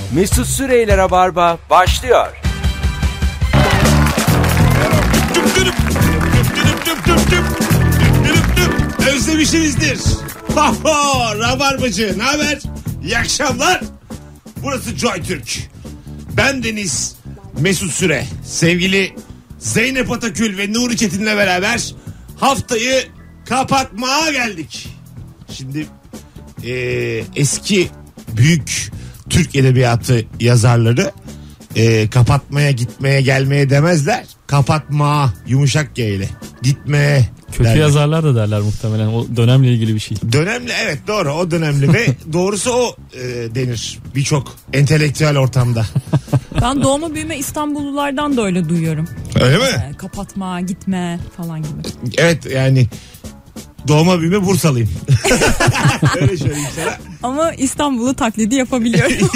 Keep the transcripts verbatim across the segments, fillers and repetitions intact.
Mesut Süreyler'e Barba başlıyor. Özlemişsinizdir. Rabarbacı, ne haber? İyi akşamlar. Burası Joy Türk. Ben Deniz Mesut Süre. Sevgili Zeynep Atakül ve Nuri Çetin'le beraber haftayı kapatmaya geldik. Şimdi e, eski büyük Türk edebiyatı yazarları e, kapatmaya, gitmeye, gelmeye demezler. Kapatma, yumuşak G ile. Gitmeye Kötü derler. Yazarlar da derler muhtemelen. O dönemle ilgili bir şey. Dönemli, evet, doğru, o dönemli ve doğrusu o e, denir birçok entelektüel ortamda. Ben doğma büyüme İstanbullulardan da öyle duyuyorum. Öyle mi? Ee, kapatma, gitme falan gibi. Evet, yani doğma büyüme Bursalıyım. Öyle söyleyeyim sana. Ama İstanbul'u taklidi yapabiliyorum.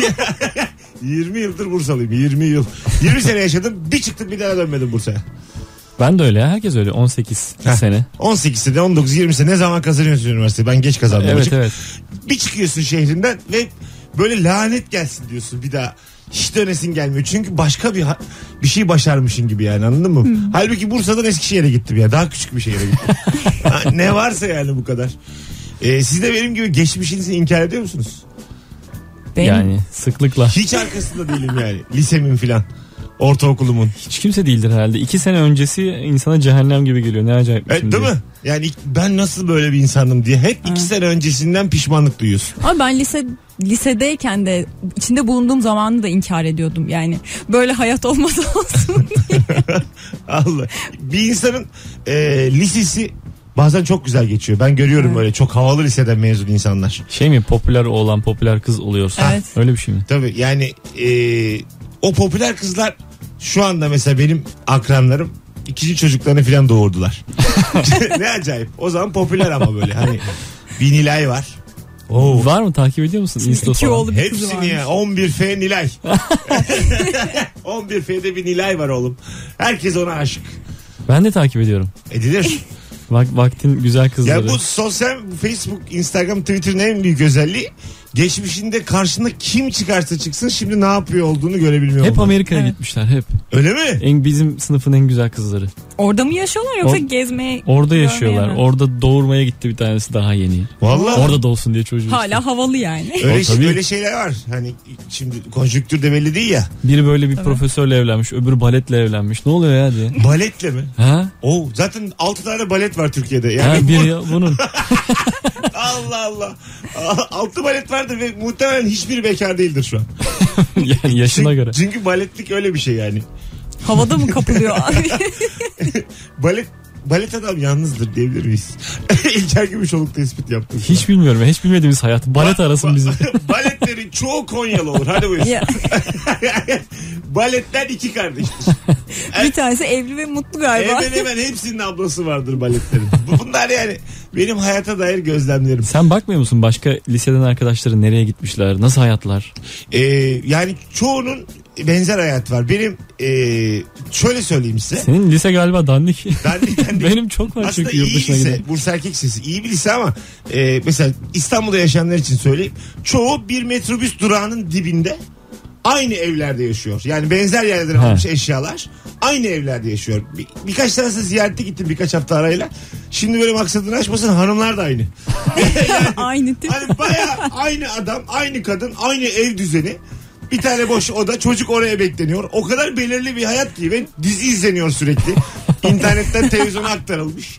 yirmi yıldır Bursalıyım. yirmi yıl. yirmi sene yaşadım. Bir çıktım, bir daha dönmedim Bursa'ya. Ben de öyle ya. Herkes öyle. on sekiz Heh. sene. on sekiz sene, on dokuz yirmi sene, ne zaman kazanıyorsun üniversiteyi? Ben geç kazandım. Evet açık. evet. Bir çıkıyorsun şehrinden ve böyle lanet gelsin diyorsun bir daha. Hiç dönesin gelmiyor. Çünkü başka bir bir şey başarmışın gibi, yani, anladın mı? Hmm. Halbuki Bursa'dan Eskişehir'e gittim ya. Daha küçük bir şehre gittim. Ne varsa yani, bu kadar. Ee, siz de benim gibi geçmişinizi inkar ediyor musunuz? Benim... Yani sıklıkla. Hiç arkasında değilim yani. Lisemin filan. Ortaokulumun. Hiç kimse değildir herhalde. İki sene öncesi insana cehennem gibi geliyor. Ne acayip. Evet, değil mi? Yani ben nasıl böyle bir insanım diye hep iki sene öncesinden pişmanlık duyuyorsun. Ama ben lise lisedeyken de içinde bulunduğum zamanı da inkar ediyordum. Yani böyle hayat olmaz olsun diye. Allah. Bir insanın e, lisesi bazen çok güzel geçiyor. Ben görüyorum evet. Böyle çok havalı liseden mezun insanlar. Şey mi, popüler oğlan popüler kız oluyorsun? Evet. Öyle bir şey mi? Tabii yani e, o popüler kızlar şu anda mesela benim akranlarım ikinci çocuklarını falan doğurdular. Ne acayip. O zaman popüler ama böyle hani bir Nilay var. Oo. Var mı, takip ediyor musun? Insta İki oğlu bir kızı hepsini varmış. ya. on bir F Nilay. on bir F'de bir Nilay var oğlum. Herkes ona aşık. Ben de takip ediyorum. Edilir. Vak vaktin güzel kızları. Ya bu sosyal Facebook, Instagram, Twitter'ın en büyük özelliği geçmişinde karşında kim çıkarsa çıksın şimdi ne yapıyor olduğunu görebilmiyor. Hep Amerika'ya evet. gitmişler hep. Öyle mi? En bizim sınıfın en güzel kızları. Orada mı yaşıyorlar yoksa Or- gezmeye? Orada yaşıyorlar. Mi? Orada doğurmaya gitti bir tanesi daha yeni. Vallahi. Orada doğsun diye çocuğu. Hala işte. havalı yani. Öyle, O, tabii. öyle şeyler var. Hani şimdi konjüktür de belli değil ya. Biri böyle bir Tabii. profesörle evlenmiş, öbürü baletle evlenmiş. Ne oluyor ya diye. Baletle mi? Ha? Oo, zaten altı tane balet var Türkiye'de. Yani Ha, bu... biri bunun. Allah Allah. altı balet vardır ve muhtemelen hiçbiri bekar değildir şu an. Yani yaşına çünkü, göre. Çünkü baletlik öyle bir şey yani. Havada mı kapılıyor abi? Balet balet adam yalnızdır diyebilir miyiz? İlker Gümüşoluk tespit yaptı. Hiç bilmiyorum. Hiç bilmediğimiz hayat. Balet Ba- arasın ba- bizi. Baletlerin çoğu Konyalı olur. Hadi buyur. Baletler iki kardeştir. Bir tanesi evli ve mutlu galiba. Hemen hemen hepsinin ablası vardır baletlerin. Bunlar yani benim hayata dair gözlemlerim. Sen bakmıyor musun başka liseden arkadaşların nereye gitmişler? Nasıl hayatlar? Ee, yani çoğunun benzer hayat var. Benim ee, şöyle söyleyeyim size. Senin lise galiba dandik. Dandik, dandik. Benim çok var aslında çünkü yurt iyi dışına lise. giden. Bursa Erkek Lisesi iyi bir lise ama ee, mesela İstanbul'da yaşayanlar için söyleyeyim. Çoğu bir metrobüs durağının dibinde aynı evlerde yaşıyor. Yani benzer yerlerden almış eşyalar aynı evlerde yaşıyor. Bir, birkaç tanesi ziyarete gittim birkaç hafta arayla. Şimdi böyle maksadını açmasın, hanımlar da aynı. Yani, aynı tip. hani bayağı aynı adam, aynı kadın, aynı ev düzeni. Bir tane boş oda, çocuk oraya bekleniyor. O kadar belirli bir hayat ki ve dizi izleniyor sürekli. İnternetten televizyona aktarılmış.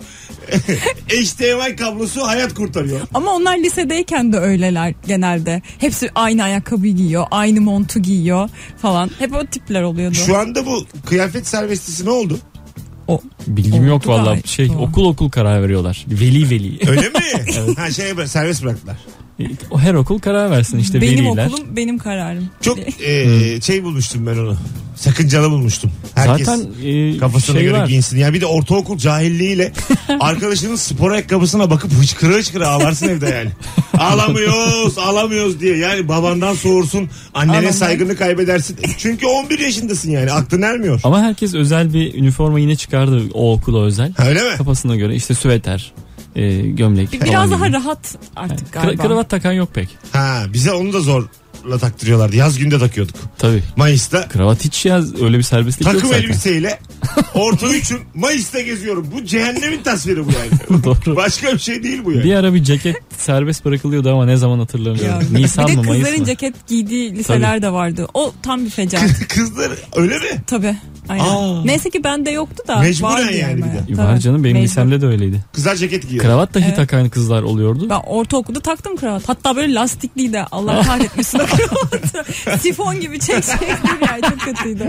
H D M I kablosu hayat kurtarıyor. Ama onlar lisedeyken de öyleler genelde. Hepsi aynı ayakkabıyı giyiyor, aynı montu giyiyor falan. Hep o tipler oluyordu. Şu anda bu kıyafet serbestisi ne oldu? O bilgim Oldu yok vallahi. gayet. Şey Tamam. okul okul karar veriyorlar. Veli veli. Öyle mi? Evet. Ha şey serbest bıraktılar. O her okul karar versin işte benim veliler. okulum benim kararım. Çok e, şey bulmuştum ben onu. Sakıncalı bulmuştum. Herkes Zaten e, kafasına şey göre var. giyinsin. Yani bir de ortaokul cahilliğiyle arkadaşının spor ayakkabısına bakıp hıçkıra hıçkıra ağlarsın evde yani. Ağlamıyoruz ağlamıyoruz diye. Yani babandan soğursun, annene Ağlamam. saygını kaybedersin. Çünkü on bir yaşındasın yani, aklın ermiyor. Ama herkes özel bir üniforma yine çıkardı o okula özel. Öyle mi? Kafasına göre işte süveter, e, gömlek Bir- falan Biraz daha gibi. rahat artık Kra- galiba. kravat takan yok pek. Ha, bize onu da zor kravatla taktırıyorlardı. Yaz günde takıyorduk. Tabii. Mayıs'ta. Kravat hiç ya öyle bir serbestlik yok Takım zaten. elbiseyle orta üçün Mayıs'ta geziyorum. Bu cehennemin tasviri bu yani. Doğru. Başka bir şey değil bu yani. Bir ara bir ceket serbest bırakılıyordu ama ne zaman hatırlamıyorum. Ya. Nisan bir de mı Mayıs kızların mı? ceket giydiği liseler de vardı. O tam bir fecaat. Kızlar öyle mi? Tabii. Aynen. Aa. Neyse ki bende yoktu da. Mecburen vardı yani bir de. E, Tabii. Var canım benim Mecbur. lisemde de öyleydi. Kızlar ceket giyiyor. Kravat dahi Evet. takan kızlar oluyordu. Ben ortaokulda taktım kravat. Hatta böyle lastikliydi. Allah kahretmesin o kravatı. Sifon gibi çekecektim yani. Çok kötüydü.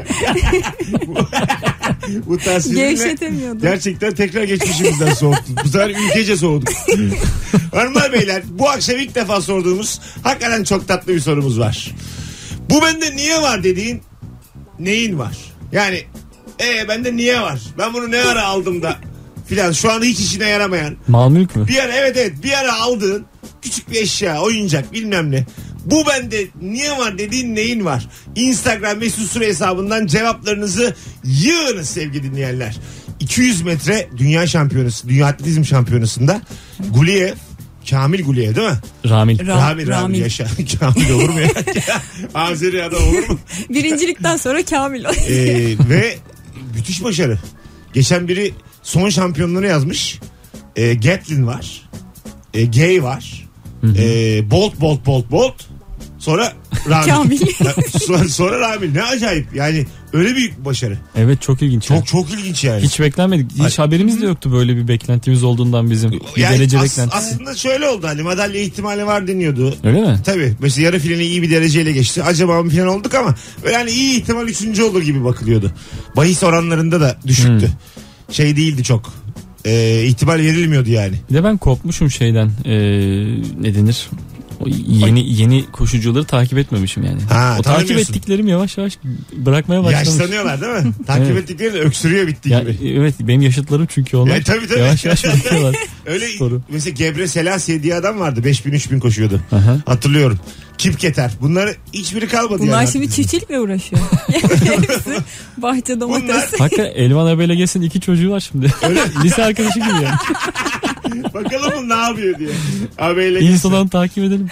Bu tasvirle Gevşetemiyordum. gerçekten tekrar geçmişimizden soğuttuk. Bu sefer ülkece soğuduk. Hanımlar beyler, bu akşam ilk defa sorduğumuz hakikaten çok tatlı bir sorumuz var. Bu bende niye var dediğin neyin var? Yani e bende niye var? Ben bunu ne ara aldım da filan, şu an hiç işine yaramayan. Mal mülk mü? Bir ara, evet evet, bir ara aldığın küçük bir eşya, oyuncak, bilmem ne. Bu bende niye var dediğin neyin var? Instagram Mesut Süre hesabından cevaplarınızı yığınız sevgili dinleyenler. iki yüz metre dünya şampiyonası, dünya atletizm şampiyonasında Guliyev, Kamil Guliyev değil mi? Ramil. Ra- Ramil, Ramil Ramil. yaşa. Kamil olur mu ya? Azeri adam olur mu? Birincilikten sonra Kamil. Ee, ve müthiş başarı. Geçen biri son şampiyonluğunu yazmış. Ee, Gatlin var. Ee, Gay var. Ee, Bolt, Bolt, Bolt, Bolt. Sonra Ramil. Kamil. sonra, sonra Ramil. Ne acayip. Yani öyle büyük bir başarı. Evet çok ilginç. Çok çok ilginç yani. Hiç beklenmedik. Hiç haberimiz de yoktu böyle bir beklentimiz olduğundan bizim. Bir Yani derece as- beklentisi. aslında şöyle oldu, hani madalya ihtimali var deniyordu. Öyle mi? Tabii. Mesela yarı finali iyi bir dereceyle geçti. Acaba mı final olduk ama böyle hani iyi ihtimal üçüncü olur gibi bakılıyordu. Bahis oranlarında da düşüktü. Hmm. Şey değildi çok. Ee, ihtimal verilmiyordu yani. Bir de ben kopmuşum şeyden. Ee, ne denir? O yeni yeni koşucuları takip etmemişim yani. Ha, o takip tanımıyorsun. ettiklerim yavaş yavaş bırakmaya başlamış. Yaşlanıyorlar değil mi? Takip Evet. ettikleri de öksürüyor bitti Ya, gibi. evet benim yaşıtlarım çünkü onlar. E, tabii, tabii. Yavaş yavaş bırakıyorlar. Öyle sporu. mesela Gebre Selassie diye adam vardı. beş bin üç bin koşuyordu. Aha. Hatırlıyorum. Kipketer. Bunlar hiçbiri kalmadı Bunlar yani. şimdi çiftçilikle uğraşıyor. Hepsi bahçe domates. Bunlar- Hakikaten Elvan Abeleges'in iki çocuğu var şimdi. Lise arkadaşı gibi yani. Bakalım bu ne yapıyor diye. Abiyle İnsanları takip edelim.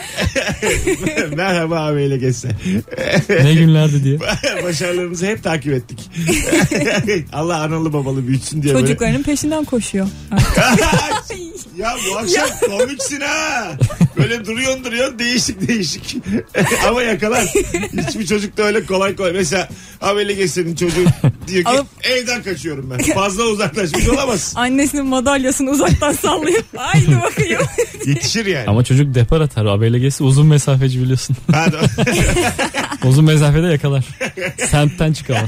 Merhaba abiyle geçse. Ne günlerdi diye. Başarılarımızı hep takip ettik. Allah analı babalı büyütsün diye Çocuklarının peşinden koşuyor. böyle. Ya bu akşam komiksin ha. Böyle duruyorsun duruyorsun değişik değişik. Ama yakalar. Hiçbir çocuk da öyle kolay kolay. Mesela abiyle geçsenin çocuğu diyor ki Alıp- evden kaçıyorum ben. Fazla uzaklaşmış olamaz. Annesinin madalyasını uzaktan sallayıp haydi bakayım. Yetişir yani. Ama çocuk depar atar. Abelegesi uzun mesafeci biliyorsun. Ha, Uzun mesafede yakalar. Semtten çıkamaz.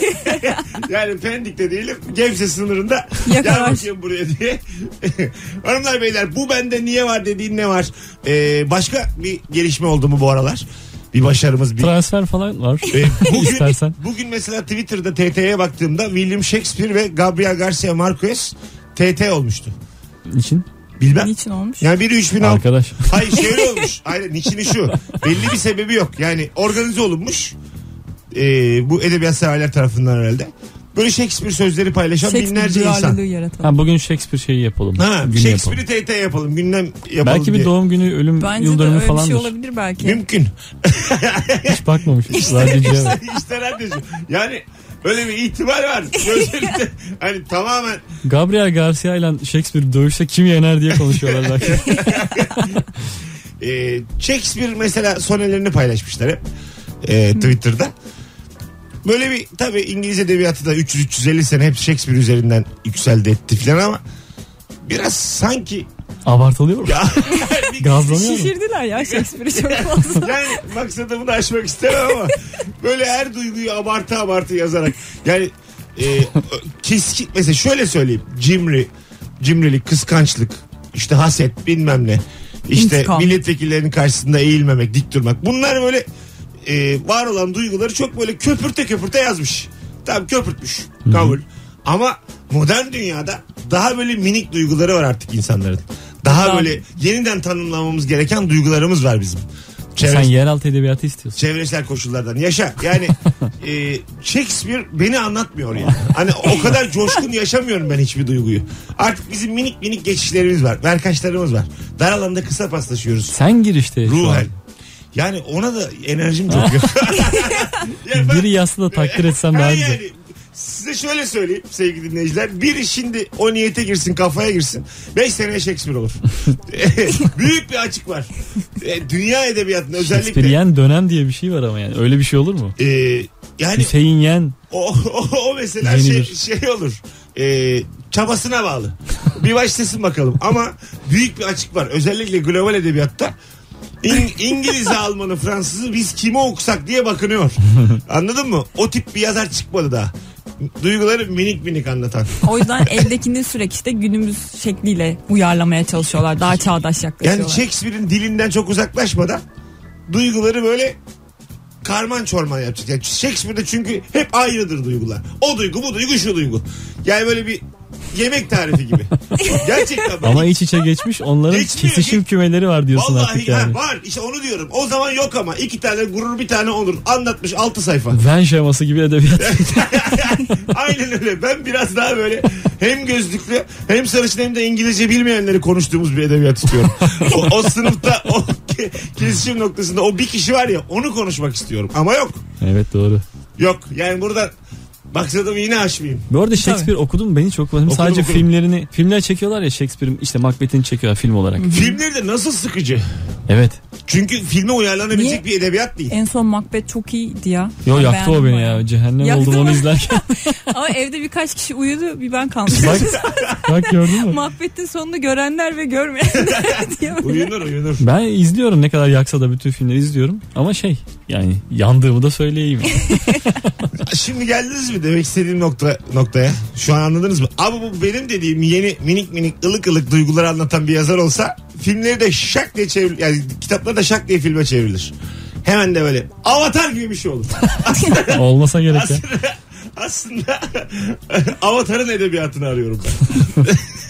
yani Pendik'te değilim. Gebze sınırında gel Yakalar. bakayım buraya diye. Hanımlar beyler, bu bende niye var dediğin ne var? Ee, başka bir gelişme oldu mu bu aralar? Bir başarımız bir... Transfer falan var. Ee, bugün, İstersen. bugün mesela Twitter'da T T'ye baktığımda William Shakespeare ve Gabriel Garcia Marquez T T olmuştu. İçin. Bilmem. Niçin olmuş? Yani biri üç bin altı. Arkadaş. Hayır şöyle olmuş. Hayır, niçini şu. Belli bir sebebi yok. Yani organize olunmuş. Ee, bu edebiyat severler tarafından herhalde. Böyle Shakespeare sözleri paylaşan Shakespeare binlerce insan. duyarlılığı yaratalım. Ha, bugün Shakespeare şeyi yapalım. Ha, Günü Shakespeare'i yapalım. T T yapalım. Gündem yapalım Belki bir diye. doğum günü, ölüm Bence yıl de dönümü öyle bir falandır. şey olabilir belki. Mümkün. Hiç bakmamış. Radyocuya bak. İşte radyocum. Yani öyle bir ihtimal var. Gözlerinde hani tamamen Gabriel Garcia ile Shakespeare dövüşse kim yener diye konuşuyorlar belki. e, Shakespeare mesela sonelerini paylaşmışlar hep e, Twitter'da. Böyle bir tabii İngiliz edebiyatı da üç yüz üç yüz elli sene hep Shakespeare üzerinden yükseldi etti filan ama biraz sanki Abartılıyor mu? ya, bir- Gazlanıyor mu? Şişirdiler ya Shakespeare'i çok fazla. yani maksadımı da aşmak istemem ama böyle her duyguyu abartı abartı yazarak yani e, keskin mesela şöyle söyleyeyim, cimri cimrilik, kıskançlık, işte haset, bilmem ne, işte İntikam. milletvekillerinin karşısında eğilmemek, dik durmak, bunlar böyle e, var olan duyguları çok böyle köpürte köpürte yazmış. Tamam, köpürtmüş, kabul. Ama modern dünyada daha böyle minik duyguları var artık insanların. Daha Tamam. böyle yeniden tanımlamamız gereken duygularımız var bizim. Sen Çevres- yeraltı edebiyatı istiyorsun. çevresel koşullardan yaşa. Yani e, Shakespeare beni anlatmıyor yani. Hani o kadar coşkun yaşamıyorum ben hiçbir duyguyu. Artık bizim minik minik geçişlerimiz var. Verkaçlarımız var. Dar alanda kısa paslaşıyoruz. Sen gir işte şu an. Ruhen. Yani ona da enerjim çok yok. Ya ben- Biri yazsa da takdir etsem daha Ha güzel. yani, size şöyle söyleyeyim sevgili dinleyiciler. Biri şimdi o niyete girsin, kafaya girsin. beş seneye Shakespeare olur. Büyük bir açık var. E, Dünya edebiyatında özellikle. Shakespearean dönem diye bir şey var ama yani. Öyle bir şey olur mu? E, yani Hüseyin Yen. o, o, o mesela şey, Yenilir. şey olur. E, çabasına bağlı. Bir başlasın bakalım. Ama büyük bir açık var. Özellikle global edebiyatta. İng- İngiliz'i, Almanı, Fransız'ı biz kime okusak diye bakınıyor. Anladın mı? O tip bir yazar çıkmadı daha. Duyguları minik minik anlatan. O yüzden eldekini sürekli işte günümüz şekliyle uyarlamaya çalışıyorlar. Daha çağdaş yaklaşıyorlar. Yani Shakespeare'in dilinden çok uzaklaşmadan duyguları böyle karman çorman yapacak. Yani Shakespeare'de çünkü hep ayrıdır duygular. O duygu, bu duygu, şu duygu. Yani böyle bir yemek tarifi gibi. Gerçekten. Ama iç içe geçmiş, onların Geçmiyor, kesişim geç- kümeleri var diyorsun Vallahi artık ha, yani. var. İşte onu diyorum. O zaman yok ama iki tane gurur, bir tane onur. Anlatmış altı sayfa. Venn şeması gibi edebiyat. Aynen öyle. Ben biraz daha böyle hem gözlüklü hem sarışın hem de İngilizce bilmeyenleri konuştuğumuz bir edebiyat istiyorum. o, o sınıfta o ke- kesişim noktasında o bir kişi var ya, onu konuşmak istiyorum. Ama yok. Evet, doğru. Yok. Yani burada maksadım yine aşmayayım. Bu arada Shakespeare okudun mu? Ben hiç okumadım. Okudum, Sadece okudum. filmlerini, filmler çekiyorlar ya, Shakespeare'in işte Macbeth'ini çekiyorlar film olarak. Filmleri de nasıl sıkıcı. Evet. Çünkü filme uyarlanabilecek Niye? bir edebiyat değil. En son Macbeth çok iyiydi ya. Yo, Ben yaktı o beğendim beni bayağı. ya. Cehennem Yaktı oldum onu mı? izlerken. Ama evde birkaç kişi uyudu, bir ben kalmışım. Bak, bak gördün mü? Macbeth'in sonunu görenler ve görmeyenler diye. böyle. Uyunur uyunur. Ben izliyorum, ne kadar yaksa da bütün filmleri izliyorum. Ama şey, yani yandığımı da söyleyeyim. Şimdi geldiniz mi demek istediğim nokta, noktaya? Şu an anladınız mı? Abi bu benim dediğim yeni minik minik ılık ılık duyguları anlatan bir yazar olsa filmleri de şak diye çevrilir. Yani kitapları da şak diye filme çevrilir. Hemen de böyle Avatar gibi bir şey olur. Olmasa gerek ya. Aslında, aslında Avatar'ın edebiyatını arıyorum ben.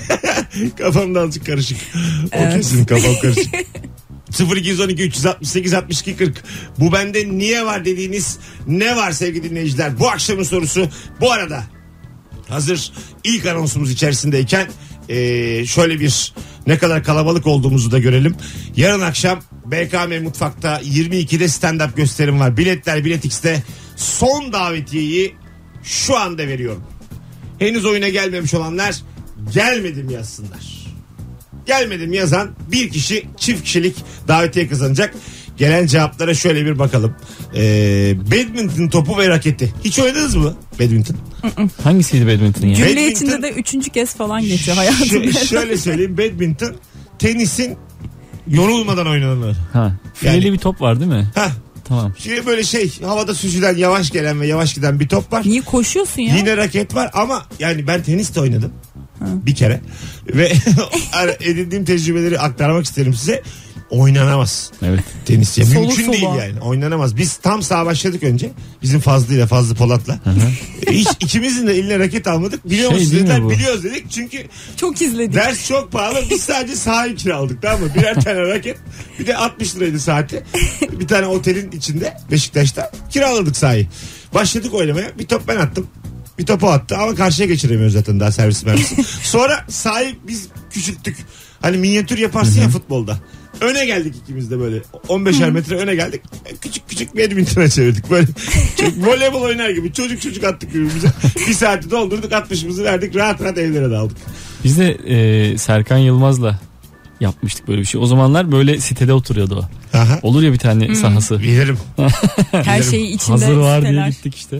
Kafamda azıcık karışık. O kesin kafam karışık. sıfır iki on iki üç altı sekiz altmış iki kırk. Bu bende niye var dediğiniz ne var sevgili dinleyiciler? Bu akşamın sorusu. Bu arada hazır ilk anonsumuz içerisindeyken ee, şöyle bir ne kadar kalabalık olduğumuzu da görelim. Yarın akşam B K M Mutfak'ta yirmi ikide stand-up gösterim var. Biletler Bilet X'te. Son davetiyeyi şu anda veriyorum. Henüz oyuna gelmemiş olanlar gelmedim yazsınlar. Gelmedim yazan bir kişi çift kişilik davetiye kazanacak. Gelen cevaplara şöyle bir bakalım. Ee, badminton topu ve raketi. Hiç oynadınız mı badminton? Hangisiydi badminton ya? Cümle Badminton- içinde de üçüncü kez falan geçiyor hayatımda. Ş- şöyle söyleyeyim, badminton tenisin yorulmadan oynananı. Ha. Fileli Yani- bir top var değil mi? Hah. Tamam. Şimdi böyle şey havada süzülen yavaş gelen ve yavaş giden bir top var. Niye koşuyorsun ya? Yine raket var ama yani ben tenis de oynadım. Bir kere. Ve edindiğim tecrübeleri aktarmak isterim size. Oynanamaz. Evet. Tenis ya. Soluk Mümkün değil soluğa. yani. Oynanamaz. Biz tam sağa başladık önce. Bizim Fazlı ile Fazlı Polat'la. E, Hiç ikimizin de eline raket almadık. Biliyor Şey musunuz değil mi dediler. bu? Biliyoruz dedik. Çünkü Çok izledik. ders çok pahalı. Biz sadece sahayı kiraladık, tamam mı? Birer tane raket. Bir de altmış liraydı saati. Bir tane otelin içinde Beşiktaş'ta kiraladık sahayı. Başladık oynamaya. Bir top ben attım. Bir topu attı ama karşıya geçiremiyor zaten daha servis mermisi. Sonra sahayı biz küçülttük. Hani minyatür yaparsın ya futbolda. Öne geldik ikimiz de böyle. on beşer metre öne geldik. Küçük küçük badminton'a çevirdik. Böyle çok voleybol oynar gibi. Çocuk çocuk attık birbirimize. Bir saati doldurduk, altmışımızı verdik. Rahat rahat evlere daldık. Biz de e, Serkan Yılmaz'la yapmıştık böyle bir şey. O zamanlar böyle sitede oturuyordu o. Aha. Olur ya bir tane sahası. Bilirim. Her şeyi içinde Hazır var diye siteler. gittik işte.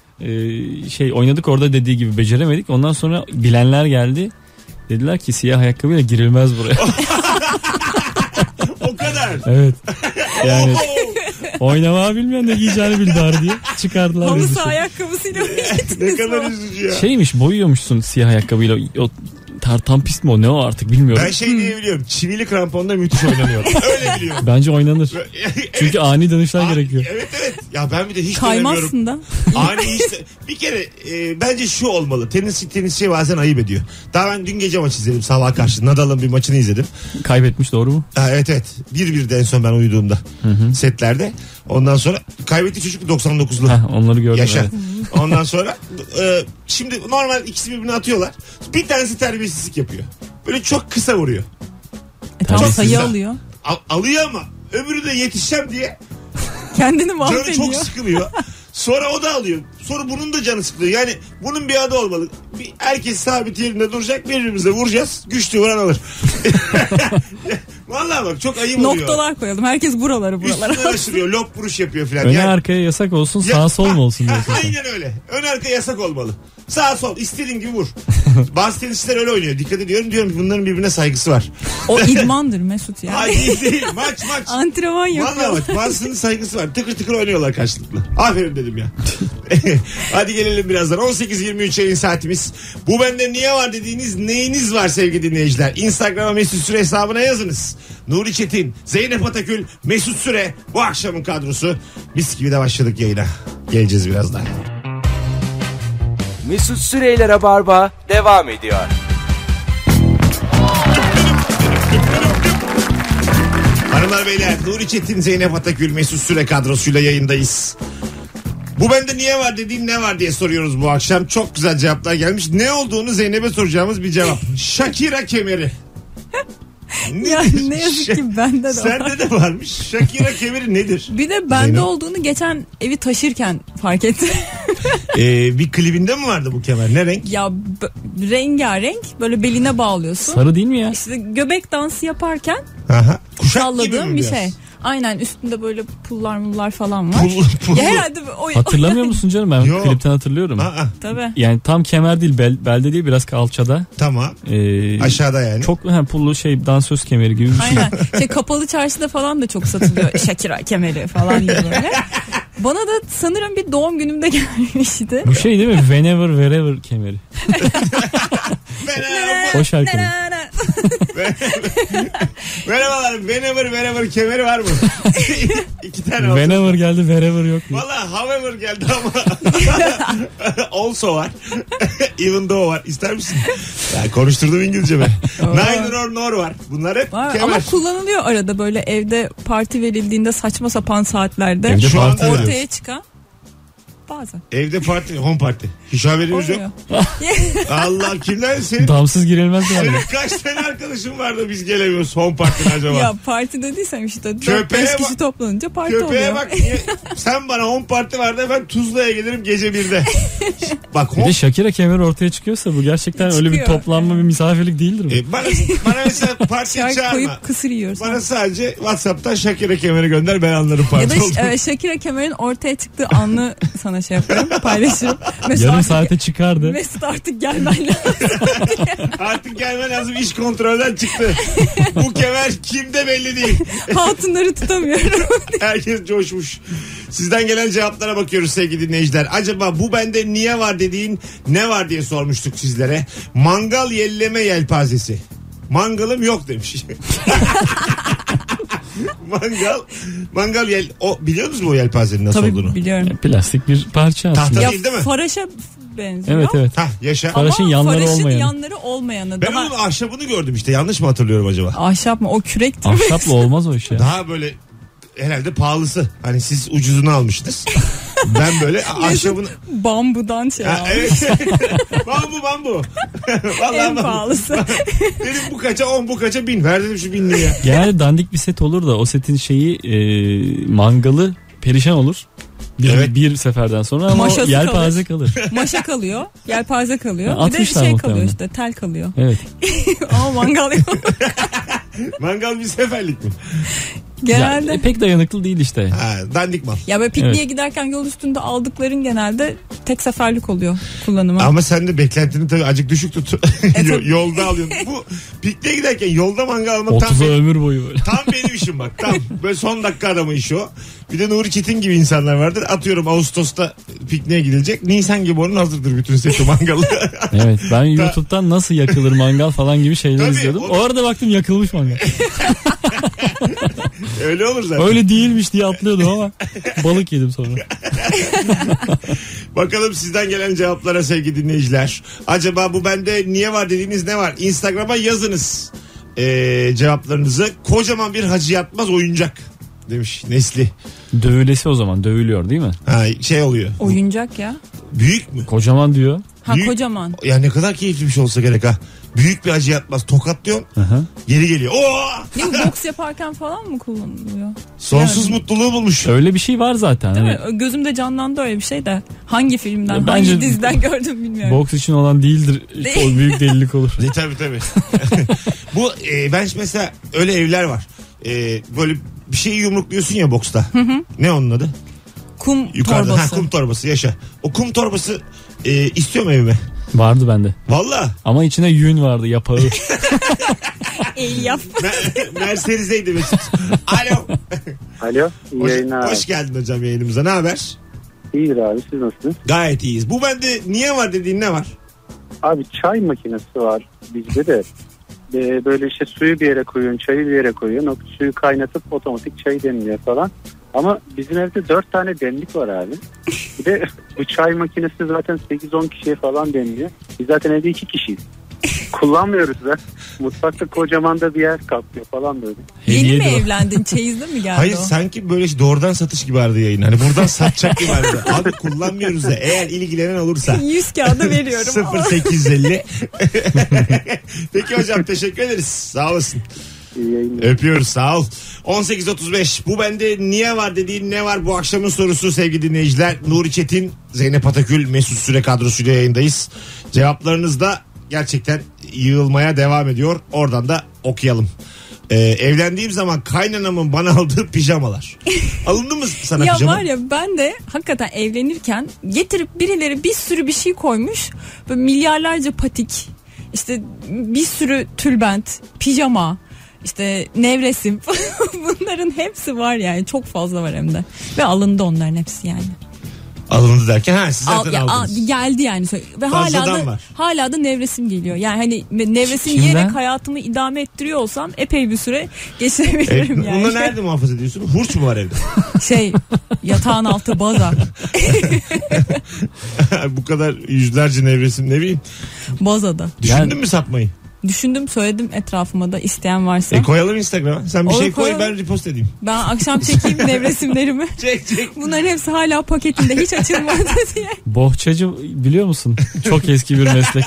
Ee, şey oynadık orada, dediği gibi beceremedik. Ondan sonra bilenler geldi. Dediler ki siyah ayakkabıyla girilmez buraya. O kadar. Evet. Yani oynamağı bilmeyen de giyeceğini bil bari diye çıkardılar Halı bizi. saha ayakkabısıyla mı Ne gittiniz kadar falan? üzücü ya. Şeymiş, boyuyormuşsun siyah ayakkabıyla. O tartan pist mi o, ne o artık bilmiyorum. Ben şey diyebiliyorum. Çivili kramponda müthiş oynanıyor. Öyle biliyorum. Bence oynanır. Çünkü ani dönüşler Aa, gerekiyor. Evet evet. Ya ben bir de hiç dönemiyorum. Kaymazsın da. Ani hiç de- bir kere e, bence şu olmalı. Tenis tenisçi bazen ayıp ediyor. Daha ben dün gece maç izledim sabah karşı. Nadal'ın bir maçını izledim. Kaybetmiş, doğru mu? Ha, evet evet. Bir birde en son ben uyuduğumda setlerde. Ondan sonra kaybetti çocuk doksan dokuzlu. Heh, onları gördüm. Yaşa. Evet. Ondan sonra e, şimdi normal ikisi birbirine atıyorlar. Bir tanesi terbiyesizlik yapıyor. Böyle çok kısa vuruyor. E tamam, Tabii sayı siz de- alıyor. Al- alıyor ama Öbürü de yetişeceğim diye Kendini canı mahvediyor. çok sıkılıyor. Sonra o da alıyor. Sonra bunun da canı sıkılıyor. Yani bunun bir adı olmalı. Bir, herkes sabit yerinde duracak. Birbirimize vuracağız. Güçlü vuran alır. Vallahi bak çok ayıp oluyor. Noktalar koyalım. Herkes buraları buralara. Üstüne aşırıyor. Lop vuruş yapıyor falan. Öne Yani- arkaya yasak olsun, Ya- sağ sol mu olsun diyorsun sen? Aynen öyle. Ön arka yasak olmalı. Sağ sol istediğin gibi vur. Bazı tenisçiler öyle oynuyor. Dikkat ediyorum diyorum ki bunların birbirine saygısı var. O idmandır Mesut ya. Hayır değil, değil. Maç maç. Antrenman yapıyor. Vallahi bak bazısının saygısı var. Tıkır tıkır oynuyorlar karşılıklı. Aferin dedim ya. Hadi gelelim birazdan. on sekiz yirmi üç yayın saatimiz. Bu bende niye var dediğiniz neyiniz var sevgili dinleyiciler? Instagram'a Mesut Süre hesabına yazınız. Nuri Çetin, Zeynep Atakül, Mesut Süre bu akşamın kadrosu. Mis gibi de başladık yayına. Geleceğiz birazdan. Mesut Süreyler'e barba devam ediyor. Hanımlar beyler, Nuri Çetin, Zeynep Atakül, Mesut Süre kadrosuyla yayındayız. Bu bende niye var dediğin ne var diye soruyoruz bu akşam. Çok güzel cevaplar gelmiş. Ne olduğunu Zeynep'e soracağımız bir cevap. Shakira kemeri. Ya ne yazık ki bende de var. Sende de varmış. Shakira kemeri nedir? Bir de bende Zeynep. olduğunu geçen evi taşırken fark ettim. Ee, bir klibinde mi vardı bu kemer? Ne renk? Ya b- rengarenk böyle beline bağlıyorsun. Sarı değil mi ya? İşte göbek dansı yaparken Aha. Kuşak gibi salladığım mi bir biraz? şey. Aynen üstünde böyle pullar mullar falan var. Pul, pul. Ya herhalde o, Hatırlamıyor musun canım? Ben Yok. klipten hatırlıyorum. Aa, Tabii. Yani tam kemer değil, bel, belde değil, biraz kalçada. tamam. Ee, Aşağıda yani. Çok ha, pullu şey, dansöz kemeri gibi bir şey. Aynen. Şey kapalı çarşıda falan da çok satılıyor. Shakira kemeri falan gibi böyle. Bana da sanırım bir doğum günümde gelmişti. Bu şey değil mi? Whenever wherever kemeri. Merhaba. O şarkı. Merhabalar. Whenever wherever kemeri var mı? İki tane olsun. Whenever geldi, wherever yok. diye. Valla however geldi ama also var. Even though var. İster misin? Ya konuşturdum İngilizce ben. Neither or nor var. Bunlar hep Var, kemer. ama kullanılıyor arada böyle evde parti verildiğinde saçma sapan saatlerde. Evde Şu parti anda veriyoruz. Ortaya çıkan bazen. Evde parti, home parti. Hiç haberimiz yok. Oluyor. Allah kimden senin? Damsız girilmez yani. Senin kaç tane arkadaşın var da biz gelemiyoruz home partine acaba? Ya parti dediysem işte dört Köpeğe beş kişi bak- toplanınca parti Köpeğe oluyor. bak. niye- Sen bana home parti var da ben Tuzla'ya gelirim gece birde. Bak Bir home de Shakira kemeri ortaya çıkıyorsa bu gerçekten öyle bir Çıkıyor. toplanma, bir misafirlik değildir bu. E, bana, bana mesela partiye Çay çağırma. koyup kısır yiyoruz. Bana sadece WhatsApp'tan Shakira kemeri gönder ben anlarım Ya da parti olduğunu. e, Shakira kemerin ortaya çıktığı anı sana şey yapıyorum paylaşırım. Mesut Yarım artık- saate çıkardı. Mesut artık gelmen lazım. Artık gelme lazım, iş kontrolden çıktı. Bu kemer kimde belli değil. Hatunları tutamıyorum. Herkes coşmuş. Sizden gelen cevaplara bakıyoruz sevgili dinleyiciler. Acaba bu bende niye var dediğin ne var diye sormuştuk sizlere. Mangal yelleme yelpazesi. Mangalım yok demiş. mangal mangal yel o biliyor musunuz mu o yelpazenin nasıl olduğunu? Tabii biliyorum. Plastik bir parça aslında. Tahta Ya değil değil mi? faraşa benziyor. Evet evet. Hah yaşa. Faraş- Faraşın yanları faraşın olmayanı. yanları olmayanı. Ben Daha onun ahşabını gördüm işte. Yanlış mı hatırlıyorum acaba? ahşap mı? O kürektir mi? Ahşapla olmaz o iş ya. Daha böyle herhalde pahalısı. Hani siz ucuzunu almıştınız. Ben böyle ahşabını... Bambudan şey Ha, almış. evet. bambu bambu. Vallahi En bambu. pahalısı. Dedim bu kaça on bu kaça bin. Ver dedim şu binliği ya. Genelde dandik bir set olur da o setin şeyi e, mangalı perişan olur. Bir, Evet. bir seferden sonra ama Maşası o yelpaze kalır. Maşa kalıyor. Yelpaze kalıyor. Ya Bir de atmışlar şey muhtemelen. kalıyor işte. Tel kalıyor. Evet. Ama mangal yok. Mangal bir seferlik mi? Genelde. Ya, e, pek dayanıklı değil işte. Ha, dandik mal. Ya böyle pikniğe Evet. giderken yol üstünde aldıkların genelde tek seferlik oluyor kullanımı. Ama sen de beklentini tabii acık düşük tut. tabii. Yolda alıyorsun. Bu pikniğe giderken yolda mangal almak tam, otuza benim, ömür boyu böyle. tam benim işim bak. Tam böyle son dakika adamı işi o. Bir de Nuri Çetin gibi insanlar vardır. Atıyorum Ağustos'ta pikniğe gidilecek. Nisan gibi onun hazırdır bütün seti mangalı. Evet, ben YouTube'dan nasıl yakılır mangal falan gibi şeyler Tabii, izliyordum. o- O arada baktım yakılmış mangal. Öyle olur zaten. Öyle değilmiş diye atlıyordum ama balık yedim sonra. Bakalım sizden gelen cevaplara sevgili dinleyiciler. Acaba bu bende niye var dediğiniz ne var? Instagram'a yazınız ee, cevaplarınızı. Kocaman bir Hacı Yatmaz oyuncak demiş Nesli. Dövülesi o zaman, dövülüyor değil mi? Ha, şey oluyor. Oyuncak ya. Büyük mü? Kocaman diyor. Ha Büyük- kocaman. Ya ne kadar keyifli bir şey olsa gerek ha. büyük bir acı yatmaz. Tokatlıyorsun. Aha. Geri geliyor. Oo! Değil mi? Boks yaparken falan mı kullanılıyor? Sonsuz Yani. mutluluğu bulmuş. Öyle bir şey var zaten. Değil Hani mi? Gözümde canlandı öyle bir şey de. Hangi filmden, Ya hangi bence- diziden gördüm bilmiyorum. boks için olan değildir. O büyük delilik olur. E, tabii tabii. Bu e, ben mesela öyle evler var. E, böyle bir şeyi yumrukluyorsun ya boksta. Ne onun adı? Kum Yukarıda. torbası. Ha, kum torbası yaşa. O kum torbası e, istiyor mu evime? Vardı bende. Valla. Ama içine yün vardı, yapağı. Elyaf. Mercedes'eydi Mesut. Alo. Alo, iyi Hoş, yayınlar. hoş geldin hocam yayınımıza. Ne haber? İyidir abi, siz nasılsınız? Gayet iyiyiz. Bu bende niye var dediğin ne var? Abi çay makinesi var bizde de. Ee, böyle işte suyu bir yere koyuyorsun, çayı bir yere koyuyorsun. O suyu kaynatıp otomatik çay demliyor falan. Ama bizim evde dört tane demlik var abi. Bir de bu çay makinesi zaten sekiz on kişiye falan demliyor. Biz zaten evde iki kişiyiz. Kullanmıyoruz da. Mutfakta kocaman da bir yer kaplıyor falan böyle. Yeni mi Hediyeydi o. evlendin? Çeyizde mi geldi Hayır o? sanki böyle doğrudan satış gibi vardı yayın. Hani buradan satacak gibi vardı. Abi kullanmıyoruz da eğer ilgilenen olursa. yüz kağıda veriyorum. sıfır sekiz elli Peki hocam teşekkür ederiz. Sağ olasın. İyi yayınlar. Öpüyoruz sağ ol. on sekiz otuz beş bu bende niye var dediğin ne var bu akşamın sorusu sevgili dinleyiciler. Nuri Çetin, Zeynep Atakül, Mesut Süre kadrosuyla yayındayız. Cevaplarınız da gerçekten yığılmaya devam ediyor. Oradan da okuyalım. Ee, evlendiğim zaman kaynanamın bana aldığı pijamalar. Alındı mı sana Ya pijama? var ya ben de hakikaten evlenirken getirip birileri bir sürü bir şey koymuş. Böyle milyarlarca patik, işte bir sürü tülbent, pijama, işte nevresim. Bunların hepsi var yani, çok fazla var hem de. Ve alındı onların hepsi yani. Alındı derken ha siz Al, zaten ya, al- aldınız. geldi yani ve hala Fazladan da var. hala da nevresim geliyor. Yani hani nevresim Kimden? yiyerek hayatımı idame ettiriyor olsam epey bir süre geçirebilirim E, yani. Bunu nerede muhafaza ediyorsun? Hurç mu var evde? Şey, yatağın altı baza. Bu kadar yüzlerce nevresim ne bileyim. Bazada. Düşündün Yani- mü satmayı? Düşündüm, söyledim etrafıma da, isteyen varsa. E koyalım Instagram'a. Sen bir Olur, şey koy koyalım. ben repost edeyim. Ben akşam çekeyim nevresimlerimi. Çek çek. Bunların hepsi hala paketinde, hiç açılmadı diye. Bohçacı biliyor musun? Çok eski bir meslek.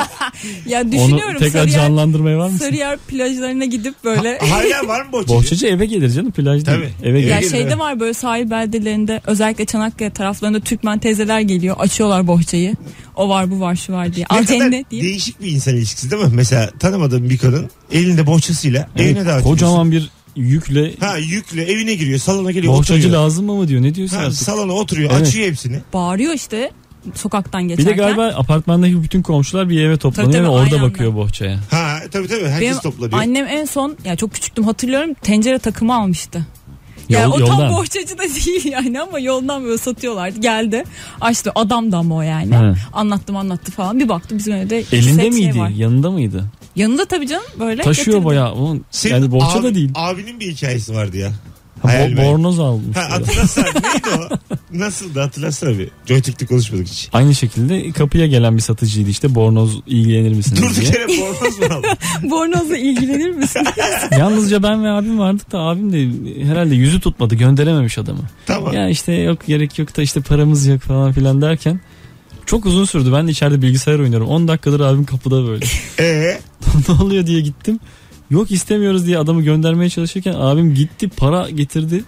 Ya Onu düşünüyorum, tekrar Sarıyer, canlandırmaya var mısın? Sarıyer plajlarına gidip böyle. Hala var mı bohçacı? Bohçacı eve gelir canım, plaj değil. Tabii. Eve Ya Ya gelir. gelir, şeyde evet. var böyle sahil beldelerinde, özellikle Çanakkale taraflarında Türkmen teyzeler geliyor, açıyorlar bohçayı. O var, bu var, şu var diye. Ne Al kadar cennet diye. değişik bir insan ilişkisi değil mi? Mesela tanımadığım bir kadın elinde bohçasıyla Evet, evine davet kocaman bir yükle ediyorsun. Ha yükle evine giriyor, salona geliyor, bohçacı oturuyor. lazım mı mı diyor, ne diyorsun Ha, artık? salona oturuyor, Evet. açıyor hepsini. Bağırıyor işte sokaktan Bir geçerken. de galiba apartmandaki bütün komşular bir eve toplanıyor Tabii, ve tabii, orada aynı bakıyor anda. bohçaya. Ha tabii tabii herkes Benim toplanıyor. annem en son, ya çok küçüktüm hatırlıyorum, tencere takımı almıştı. Yol- Ya o yoldan. tam bohçacı da değil yani, ama yoldan böyle satıyorlardı. Geldi açtı, adam da ama o yani. He. Anlattım anlattı falan, bir baktım bizim evde Elinde set şey miydi? var. Yanında mıydı? Yanında tabii canım, böyle Taşıyor getirdi. bayağı. Onun, Senin yani bohça abi- da değil. Abinin bir hikayesi vardı ya. Ha, Hayal bo- ben. bornoz almış. Ha böyle. hatırlasana neydi o? Nasıldı hatırlasana bir. Joytürk'te konuşmadık hiç. Aynı şekilde kapıya gelen bir satıcıydı işte, bornoz ilgilenir misiniz Durduk diye. yere bornoz mu aldın? Bornozla ilgilenir misin? Yalnızca ben ve abim vardık da abim de herhalde yüzü tutmadı, gönderememiş adamı. Tamam. Ya işte yok, gerek yok da işte paramız yok falan filan derken çok uzun sürdü. Ben de içeride bilgisayar oynuyorum. on dakikadır abim kapıda böyle. Ee, Ne oluyor diye gittim. Yok istemiyoruz diye adamı göndermeye çalışırken abim gitti, para getirdi.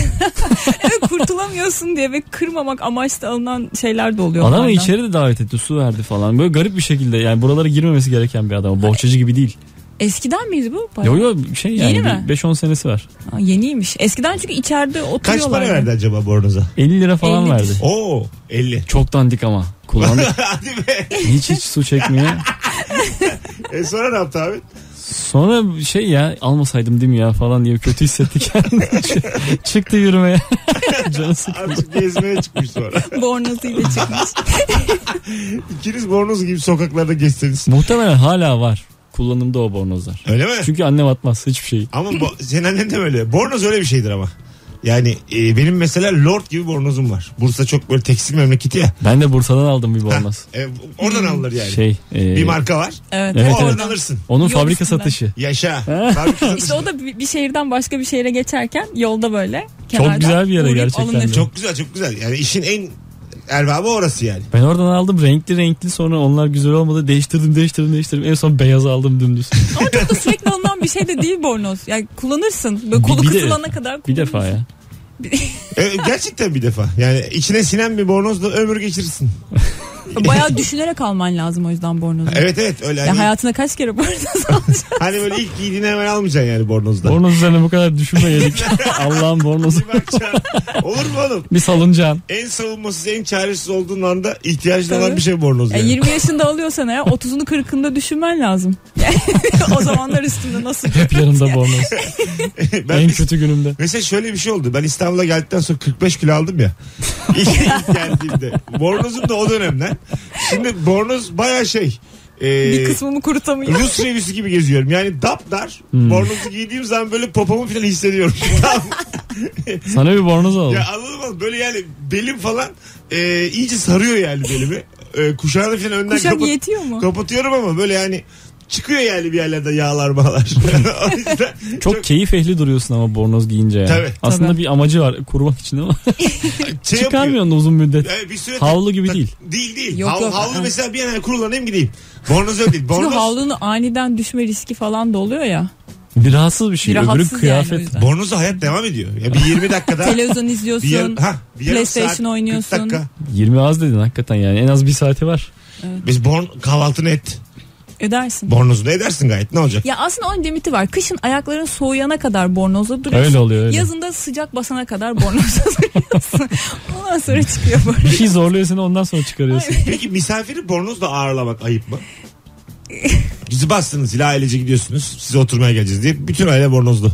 Evet, kurtulamıyorsun diye ve kırmamak amaçlı alınan şeyler de oluyor. Adamı onlardan. içeri de davet etti, su verdi falan. Böyle garip bir şekilde, yani buralara girmemesi gereken bir adam. Bohçacı gibi değil. Eskiden miydi bu? Bayağı. Yo yo şey yani Yeni mi? beş on senesi var. Aa, yeniymiş. Eskiden çünkü içeride kaç oturuyorlar. para verdi acaba bornoza? elli lira falan ellidir. verdi. Oo elli. Çok dandik ama. Kullandık. Hadi be. Hiç hiç su çekmiyor. E sonra ne yaptı abi? Sonra şey ya, almasaydım değil mi ya falan diye kötü hissetti kendini. Çıktı yürümeye. Canı sıkıldı. Azıcık gezmeye çıkmış sonra. Bornozuyla çıkmış. İkiniz bornoz gibi sokaklarda geçseniz. Muhtemelen hala var kullanımda o bornozlar. Öyle mi? Çünkü annem atmaz hiçbir şeyi. Ama bo- senin annen de öyle. Bornoz öyle bir şeydir ama. Yani e, benim mesela lord gibi bornozum var. Bursa çok böyle tekstil memleketi ya. Ben de Bursa'dan aldım bir bornoz. Ha, e, oradan alınır yani. Şey. e, Bir marka var. Evet. Evet, oradan evet. alırsın. Onun Yol fabrika üstünden. satışı. Yaşa. Fabrika satışı. İşte o da bir, bir şehirden başka bir şehre geçerken yolda böyle. Çok güzel bir yere uğrayıp gerçekten alınır. de. Çok güzel çok güzel. Yani işin en erbabı orası yani. Ben oradan aldım renkli renkli, sonra onlar güzel olmadı. Değiştirdim değiştirdim değiştirdim. En son beyaz aldım dümdüz. Ama çok da sürekli alınan bir şey de değil bornoz. Yani kullanırsın. Böyle kolu Bir- bir de- kısılana kadar Bir defa kullanırsın. ya. E, gerçekten bir defa. Yani içine sinen bir bornozla ömür geçirirsin. Bayağı düşünerek alman lazım o yüzden bornozu. Evet evet öyle. Ya Hani, hayatında kaç kere bornoz alacaksın? hani böyle ilk giydiğini hemen almayacaksın yani bornozda. Bornoz üzerine bu kadar düşünmeyelim. Allah'ın bornozu. Bir bakacaksın. Olur mu oğlum? Bir salıncaksın. En savunmasız, en çaresiz olduğun anda ihtiyacın olan Tabii. bir şey bornoz Ya yani. yirmi yaşında alıyorsan eğer otuzunu kırkında düşünmen lazım. Yani o zamanlar üstünde nasıl Hep yanımda bornoz. Ben En biz- kötü günümde. Mesela şöyle bir şey oldu. Ben İstanbul'a geldikten sonra kırk beş kilo aldım ya. İlk, ilk geldiğimde. Bornozum da o dönemden. Şimdi bornoz baya şey. e, bir kısmımı kurutamıyor. Rus revüsü gibi geziyorum. Yani dapdar. Hmm. Bornozu giydiğim zaman böyle popomu falan hissediyorum. Sana bir bornoz alalım. Ya anladın mı? Böyle yani belim falan e, iyice sarıyor yani belimi. E, kuşağını falan önden Kuşak kapat- yetiyor mu? kapatıyorum ama böyle yani çıkıyor yani bir yerlerde yağlar bağlar. O yüzden Çok, keyif ehli duruyorsun ama bornoz giyince ya. Tabii. Aslında Tabii. bir amacı var kurumak için ama şey çıkarmıyorsun da uzun müddet. yapıyor. Yani bir süre Havlu gibi tak- değil. Değil değil. Yok, Hav- yok. havlu Ha. mesela bir an kurulanayım gideyim. Bornoz öyle değil. Çünkü Bornoz, havlunun aniden düşme riski falan da oluyor ya. Bir rahatsız bir şey. Bir Öbürü rahatsız yani o kıyafet. yüzden. bornozda hayat devam ediyor. Ya bir yirmi dakikada Televizyon bir, izliyorsun. yarım, ha, bir yarım PlayStation saat, kırk oynuyorsun. dakika. yirmi az dedin hakikaten yani. En az bir saati var. Biz born, kahvaltını et. Edersin. Bornozunu edersin gayet. Ne olacak? Ya aslında onun limiti var. Kışın ayakların soğuyana kadar bornozda duruyorsun. Öyle oluyor, öyle. Yazında sıcak basana kadar bornozda duruyorsun. Ondan sonra çıkıyor Bir bornoz. şey zorluyor seni, ondan sonra çıkarıyorsun. Peki misafiri bornozla ağırlamak ayıp mı? Bizi bastınız ile ailece gidiyorsunuz. Size oturmaya geleceğiz diye. Bütün aile bornozlu.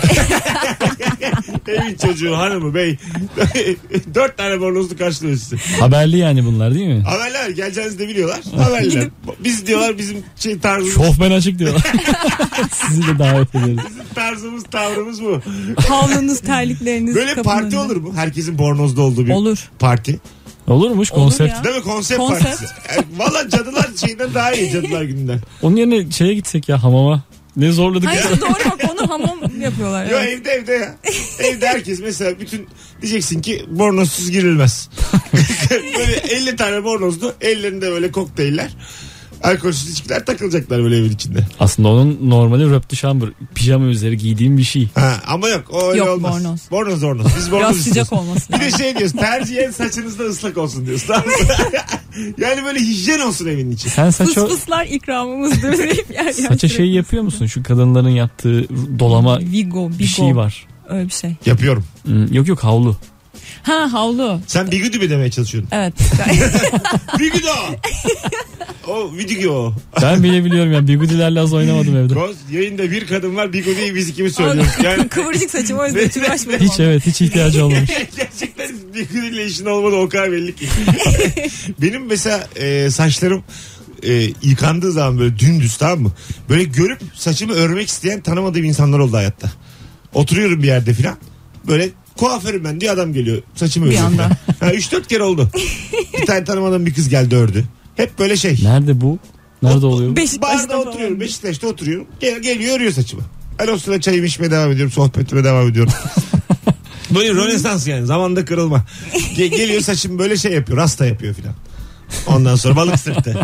Evin çocuğu, hanımı, bey. Dört tane bornozlu karşılıyor sizi. Haberli yani bunlar değil mi? Haberler geleceğinizi de biliyorlar. Haberler. Biz diyorlar bizim şey tarzımız, Şofben açık diyorlar. Sizi de davet ederiz. bizim tarzımız, tavrımız bu. Havlunuz, terlikleriniz. Böyle kapının parti önünde. olur mu? Herkesin bornozlu olduğu bir Olur. parti. Olurmuş Olur konsept. ya. Değil mi? Konsept, Konsept. partisi. Yani valla cadılar şeyinden daha iyi, cadılar gününden. Onun yerine şeye gitsek ya, hamama. Ne zorladık ya. Hayır doğru bak, onu hamam yapıyorlar. Yo evet. evde evde ya. Evde herkes mesela bütün diyeceksin ki bornozsuz girilmez. Böyle elli tane bornozlu, ellerinde böyle kokteyller. Alkolsüz içkiler takılacaklar böyle evin içinde. Aslında onun normali röp de şambur. Pijama üzeri giydiğim bir şey. Ha, ama yok o öyle Yok, olmaz. bornoz. Bornoz bornoz. Biz bornoz Biraz istiyoruz. sıcak olması Bir de lazım. şey diyoruz, tercihen saçınızda ıslak olsun diyoruz. Tamam mı? Yani böyle hijyen olsun evin içi. Sen saça, Fıs fıslar ikramımızdır deyip yer yer saça sürekli. şey yapıyor musun? Şu kadınların yaptığı dolama Vigo, bir Vigo. şey var. Öyle bir şey. Yapıyorum. Hmm, yok yok havlu. Ha havlu. Sen bigudi mi demeye çalışıyorsun? Evet. Bigudi o. O video o. Ben bile biliyorum ya, bigudilerle az oynamadım evde. Koz, yayında bir kadın var, bigudiyi biz ikimiz söylüyoruz. Yani Kıvırcık saçım o yüzden hiç uğraşmadım. Hiç evet hiç ihtiyacı olmamış. gerçekten bigudiyle işin olmadı, o kadar belli ki. Benim mesela e, saçlarım e, yıkandığı zaman böyle dümdüz, tamam mı? Böyle görüp saçımı örmek isteyen tanımadığım insanlar oldu hayatta. Oturuyorum bir yerde filan. Böyle kuaförüm ben diye adam geliyor. Saçımı Bir örüyor anda. filan. Ha, üç dört kere oldu. Bir tane tanımadığım bir kız geldi ördü. Hep böyle şey. Nerede bu? Nerede oluyor? Beşiktaş'ta Barda falan. oturuyorum. Beşiktaş'ta oturuyorum. Gel, geliyor örüyor saçımı. Ben o sırada çayımı içmeye devam ediyorum. Sohbetime devam ediyorum. Böyle Rönesans yani. Zamanda kırılma. Ge- geliyor saçımı böyle şey yapıyor. Rasta yapıyor filan. Ondan sonra balık sırtı.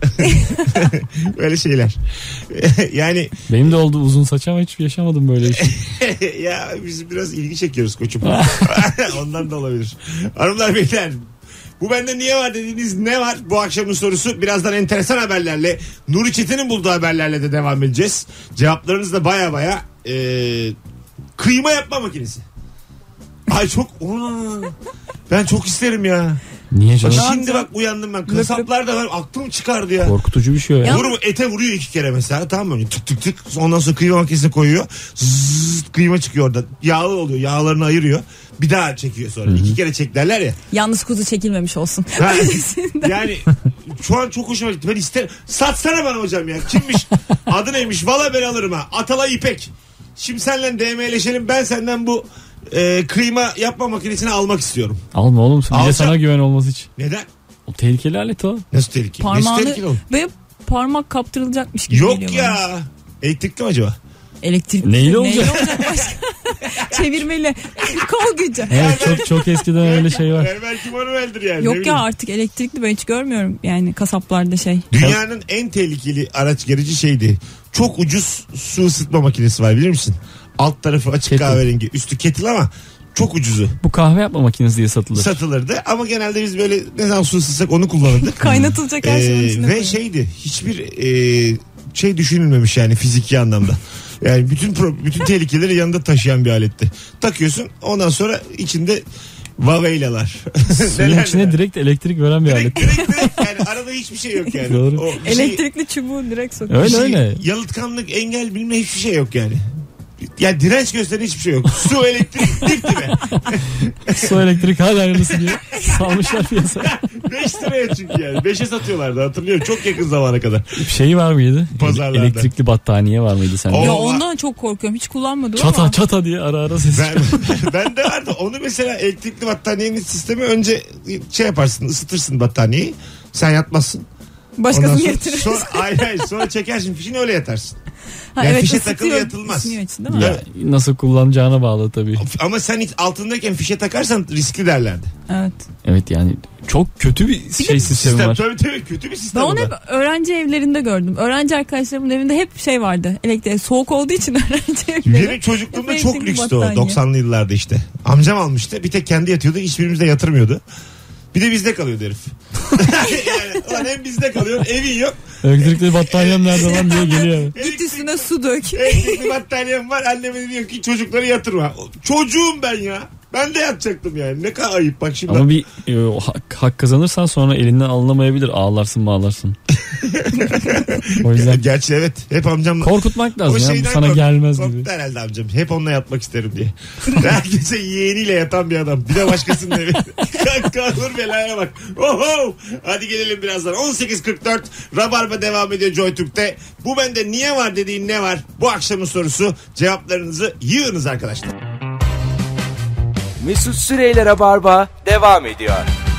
Böyle şeyler. Yani Benim de oldu uzun saç ama hiç yaşamadım böyle iş. ya biz biraz ilgi çekiyoruz koçum. Ondan da olabilir. Hanımlar beyler, bu bende niye var dediğiniz ne var? Bu akşamın sorusu. Birazdan enteresan haberlerle, Nuri Çetin'in bulduğu haberlerle de devam edeceğiz. Cevaplarınız da baya baya e, kıyma yapma makinesi. Ay çok aa, ben çok isterim ya. Niye Bak canım? şimdi bak uyandım ben. Kasaplar da var, aklım çıkardı ya. Korkutucu bir şey o ya. Vur, ete vuruyor iki kere mesela, tamam mı? Tık tık tık. Ondan sonra kıyma makinesine koyuyor. Zzz, kıyma çıkıyor orada. Yağlı oluyor. Yağlarını ayırıyor. Bir daha çekiyor sonra. İki kere çek derler ya. Yalnız kuzu çekilmemiş olsun. Ha, yani şu an çok hoşuma gitti. Ben isterim. Satsana bana hocam ya. Kimmiş? Adı neymiş? Valla ben alırım ha. Atalay İpek. Şimdi seninle D M'leşelim. Ben senden bu e, kıyma yapma makinesini almak istiyorum. Alma oğlum. Bir de Alacağım. sana güven olması için. Neden? O tehlikeli alet o. Nasıl tehlikeli? Nasıl Parmağını tehlikeli oğlum? ve parmak kaptırılacakmış gibi Yok geliyor bana. ya. Elektrikli mi acaba? Elektrikli. Neyle olacak? başka? Çevirmeli. Bir kol gücü. Evet, çok çok eskiden öyle şey var. Yani belki manueldir yani. ne Yok bileyim. ya artık elektrikli ben hiç görmüyorum yani kasaplarda şey. Dünyanın en tehlikeli araç gereci şeydi. Çok ucuz su ısıtma makinesi var bilir misin? Alt tarafı açık Kettle. kahverengi. Üstü kettle ama çok ucuzu. Bu kahve yapma makinesi diye satılır. Satılırdı ama genelde biz böyle ne zaman su ısıtsak onu kullanırdık. Kaynatılacak her şeyin Ee, içine ve koyun. şeydi hiçbir e, şey düşünülmemiş yani fiziki anlamda. Yani bütün pro- bütün tehlikeleri yanında taşıyan bir aletti. Takıyorsun ondan sonra içinde vaveylalar. Suyun Neler içine neler. direkt elektrik veren bir alet. Direkt, direkt, direkt yani arada hiçbir şey yok yani. Doğru. O bir şey- Elektrikli çubuğu direkt sokuyor. Öyle bir şey- öyle. Yalıtkanlık, engel bilme hiçbir şey yok yani. Yani direnç gösteren hiçbir şey yok. Su, elektrik, dip dibe. Su elektrik hala aynısı diye salmışlar piyasaya. beş liraya çünkü yani. beşe satıyorlardı hatırlıyorum. Çok yakın zamana kadar. Şey var mıydı? Pazarlarda. Elektrikli battaniye var mıydı sende? O- Ya Allah. ondan çok korkuyorum. Hiç kullanmadım Çata ama. çata diye ara ara ses Ben, çıkıyor. ben de vardı. Onu mesela elektrikli battaniyenin sistemi önce şey yaparsın ısıtırsın battaniyeyi. Sen yatmazsın. Ondan Başkasını sonra, getirir. sonra, hayır, hayır, sonra çekersin fişini öyle yatarsın. Ha, yani evet, fişe ısıtıyor, takılı yatılmaz. ısınıyor için değil mi? Ya, nasıl kullanacağına bağlı tabii. Ama sen hiç altındayken fişe takarsan riskli derlerdi. Evet. Evet yani çok kötü bir şey sistemi Sistem var. tabii tabii kötü bir sistem. Ben o onu da. hep öğrenci evlerinde gördüm. Öğrenci arkadaşlarımın evinde hep şey vardı. Elektrik soğuk olduğu için öğrenci evleri. Benim çocukluğumda Hep çok elektrikli lükstü o battaniye. doksanlı yıllarda işte. Amcam almıştı. Bir tek kendi yatıyordu. Hiçbirimiz de yatırmıyordu. Bir de bizde kalıyordu herif. yani ulan hem bizde kalıyor evin yok. Elektrikli battaniyem nerede lan diye geliyor. Git üstüne su dök. Elektrikli battaniyem var. Anneme diyor ki çocukları yatırma. Çocuğum ben ya. Ben de yatacaktım yani. Ne kadar ayıp bak şimdi. Ama bir e, hak, hak kazanırsan sonra elinden alınamayabilir. Ağlarsın bağlarsın. O yüzden Gerçi evet. Hep amcamla. korkutmak lazım O ya. Bu şeyden sana kork- gelmez gibi. korktu herhalde amcam. Hep onunla yatmak isterim diye. Herkese yeğeniyle yatan bir adam. Bir de başkasının evi. Kalkır belaya bak. Oho! Hadi gelelim birazdan. on sekiz kırk dört Rabarba devam ediyor Joy Türk'te. Bu bende niye var dediğin ne var? Bu akşamın sorusu. Cevaplarınızı yığınız arkadaşlar. Mesut Süreyler'e barba devam ediyor.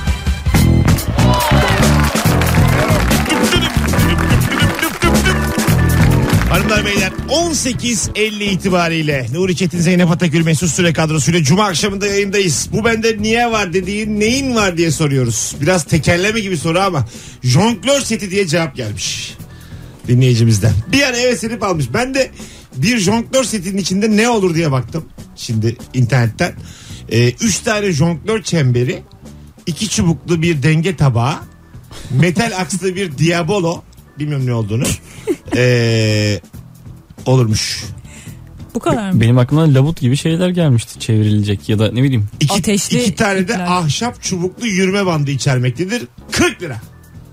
Hanımlar beyler on sekiz elli itibariyle Nuri Çetin, Zeynep Atakül, Mesut Süre kadrosuyla Cuma akşamında yayındayız. Bu bende niye var dediğin neyin var diye soruyoruz. Biraz tekerleme gibi soru ama jonglör seti diye cevap gelmiş dinleyicimizden. Bir an heveslenip almış. Ben de bir jonglör setinin içinde ne olur diye baktım şimdi internetten. Ee, üç tane jonglör çemberi, iki çubuklu bir denge tabağı, metal akslı bir diabolo, bilmiyorum ne olduğunu. Ee, olurmuş. Bu kadar mı? Benim aklıma labut gibi şeyler gelmişti çevrilecek ya da ne bileyim. İki, Ateşli iki tane de ipler. ahşap çubuklu yürüme bandı içermektedir. kırk lira.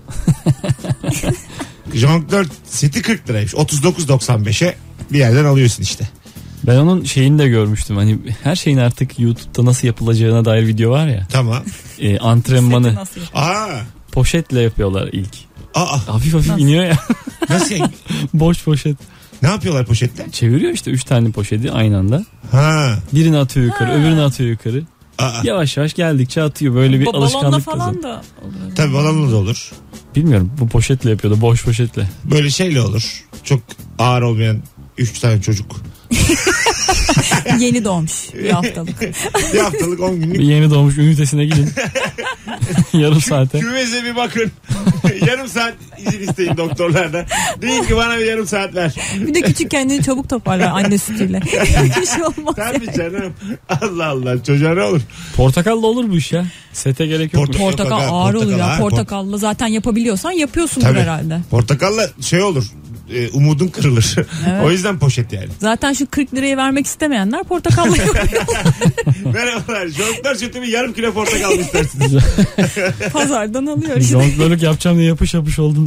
Jonglör seti kırk liraymış. otuz dokuz doksan beşe bir yerden alıyorsun işte. Ben onun şeyini de görmüştüm. Hani her şeyin artık YouTube'da nasıl yapılacağına dair video var ya. Tamam. E, Seti antrenmanı nasıl yapıyor? Aa, poşetle yapıyorlar ilk. aa, Hafif hafif Nasıl? iniyor ya. nasıl yani? Boş poşet. Ne yapıyorlar poşetle? Çeviriyor işte üç tane poşeti aynı anda. Ha. Birini atıyor yukarı, Ha. öbürünü atıyor yukarı. Aa, Yavaş yavaş geldikçe atıyor. Böyle bir Ba- Balonla alışkanlık falan kazan. da oluyor. tabii balonla da olur. Bilmiyorum bu poşetle yapıyordu, boş poşetle. Böyle şeyle olur. Çok ağır olmayan üç tane çocuk. Yeni doğmuş bir haftalık. Bir haftalık on Bir günlük. yeni doğmuş ünitesine gidin. Yarım saate. Küveze bir bakın. Yarım saat izin isteyin doktorlardan. Deyin ki bana bir yarım saat ver. Bir de küçük kendini çabuk toparlar anne sütüyle. Bir şey olmaz. Tabii canım. Allah Allah çocuğa ne olur? Portakalla olur bu iş ya. Sete gerek yok. Portakal- Portakal Portakal, ağır olur portakal, ya. ha, Portakallı zaten yapabiliyorsan yapıyorsundur Tabii. herhalde. Portakalla şey olur. E, umudun kırılır. Evet. O yüzden poşet yani. Zaten şu kırk liraya vermek istemeyenler portakalla yapıyor. Merhabalar. Jonglör seti bir yarım kilo portakal mı istersiniz? Pazardan alıyor işte. Jonglörlük yapacağım diye yapış yapış oldum.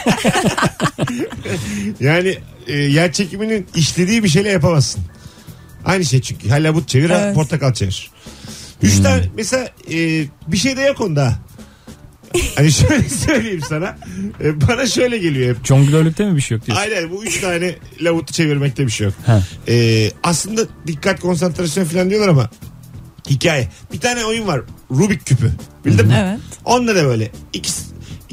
Yani e, yer çekiminin işlediği bir şeyle yapamazsın. Aynı şey çünkü. Ha labut çevir ha Evet. portakal çevir. Üç tane mesela e, bir şey de yok onda. Hani şöyle söyleyeyim sana. E, bana şöyle geliyor hep. Jonglörlükte mi bir şey yok diyorsun? Aynen bu üç tane lavutu çevirmekte bir şey yok. Ha. E, aslında dikkat konsantrasyon falan diyorlar ama hikaye. Bir tane oyun var. Rubik küpü. Bildin mi? Evet. Onda da böyle. İki,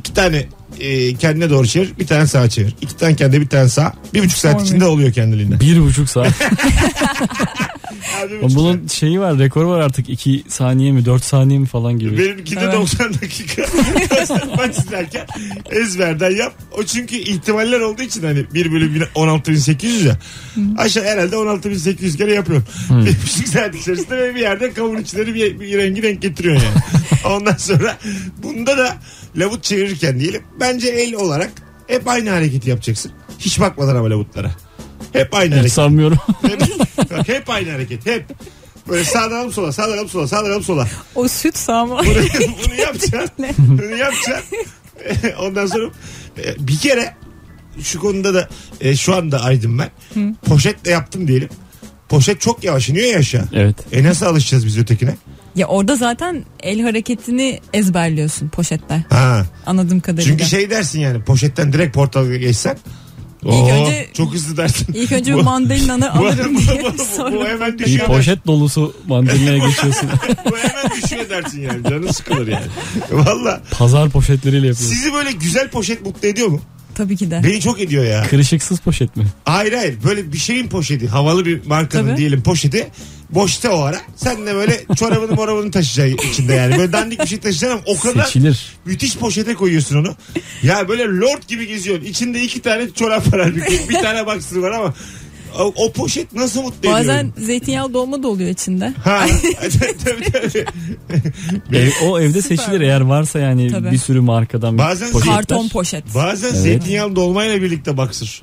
İki tane e, kendine doğru çevir. Bir tane sağa çevir. İki tane kendine bir tane sağ. Bir buçuk saat Formül. içinde oluyor kendiliğinden. Bir buçuk saat. Ha, bir buçuk Bunun şeyi var, rekor var artık, iki saniye mi dört saniye mi falan gibi. Benimki de Evet. doksan dakika. Maç izlerken ezberden yap. O çünkü ihtimaller olduğu için hani bir bölü on altı bin sekiz yüz ya. Aşağı herhalde on altı bin sekiz yüz kere yapıyorum. Hı. Bir buçuk saat içerisinde ve bir yerde kavun içleri bir, bir rengi denk getiriyor yani. Ondan sonra bunda da lavut çevirirken diyelim. Bence el olarak hep aynı hareketi yapacaksın. Hiç bakmadan ama lavutlara. Hep aynı Hiç hareket. sanmıyorum. Hep, bak, hep aynı hareket. Hep. Böyle sağdan alıp sola, sağdan alıp sola, sağdan alıp sola. O süt sağma. Bunu, bunu yapacaksın. Bunu yapacaksın. Ondan sonra e, bir kere şu konuda da e, şu anda aydım ben. Hı. Poşetle yaptım diyelim. Poşet çok yavaş iniyor ya aşağı. Evet. E nasıl alışacağız biz ötekine? Ya orada zaten el hareketini ezberliyorsun poşette. Ha. Anladığım kadarıyla. Çünkü şey dersin yani poşetten direkt portakala geçsen. İlk Oo, önce- çok hızlı dersin. İlk önce Bu- bir mandalinanı bu- alırım bu- diye. bu- bu- Sonra bu hemen Bir düşüyor. poşet dolusu mandalinaya geçiyorsun. Bu hemen düşüyor dersin yani. Canın sıkılır yani. Valla. Pazar poşetleriyle yapıyorsun. Sizi böyle güzel poşet mutlu ediyor mu? Tabii ki de. Beni çok ediyor ya. Kırışıksız poşet mi? Hayır hayır böyle bir şeyin poşeti, havalı bir markanın Tabii. diyelim poşeti boşta o ara. Sen de böyle çorabını morabını taşıyacaksın içinde yani. Böyle dandik bir şey taşıyacaksın ama o kadar Seçilir. müthiş poşete koyuyorsun onu. Ya böyle lord gibi geziyorsun. İçinde iki tane çorap var halbuki. Bir tane boxer var ama o, o poşet nasıl mutlu ediyor? Bazen zeytinyağlı dolma da oluyor içinde. Ha, tabii tabii. Ev, o evde seçilir eğer varsa yani Tabii. bir sürü markadan Bazen poşetler. Karton poşet. Bazen Evet. zeytinyağlı dolmayla birlikte boxer.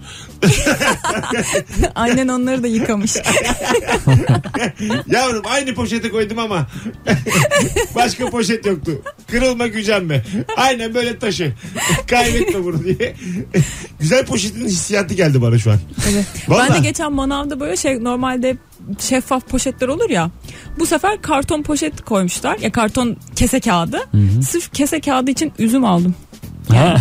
Annen onları da yıkamış. Yavrum aynı poşete koydum ama başka poşet yoktu. Kırılma gücenme. Aynen böyle taşı. Kaybetme bunu diye. Güzel poşetin hissiyatı geldi bana şu an. Evet. Vallahi. Ben de geçen manavda böyle şey normalde şeffaf poşetler olur ya. Bu sefer karton poşet koymuşlar. Ya karton kese kağıdı. Sırf kese kağıdı için üzüm aldım. Ha,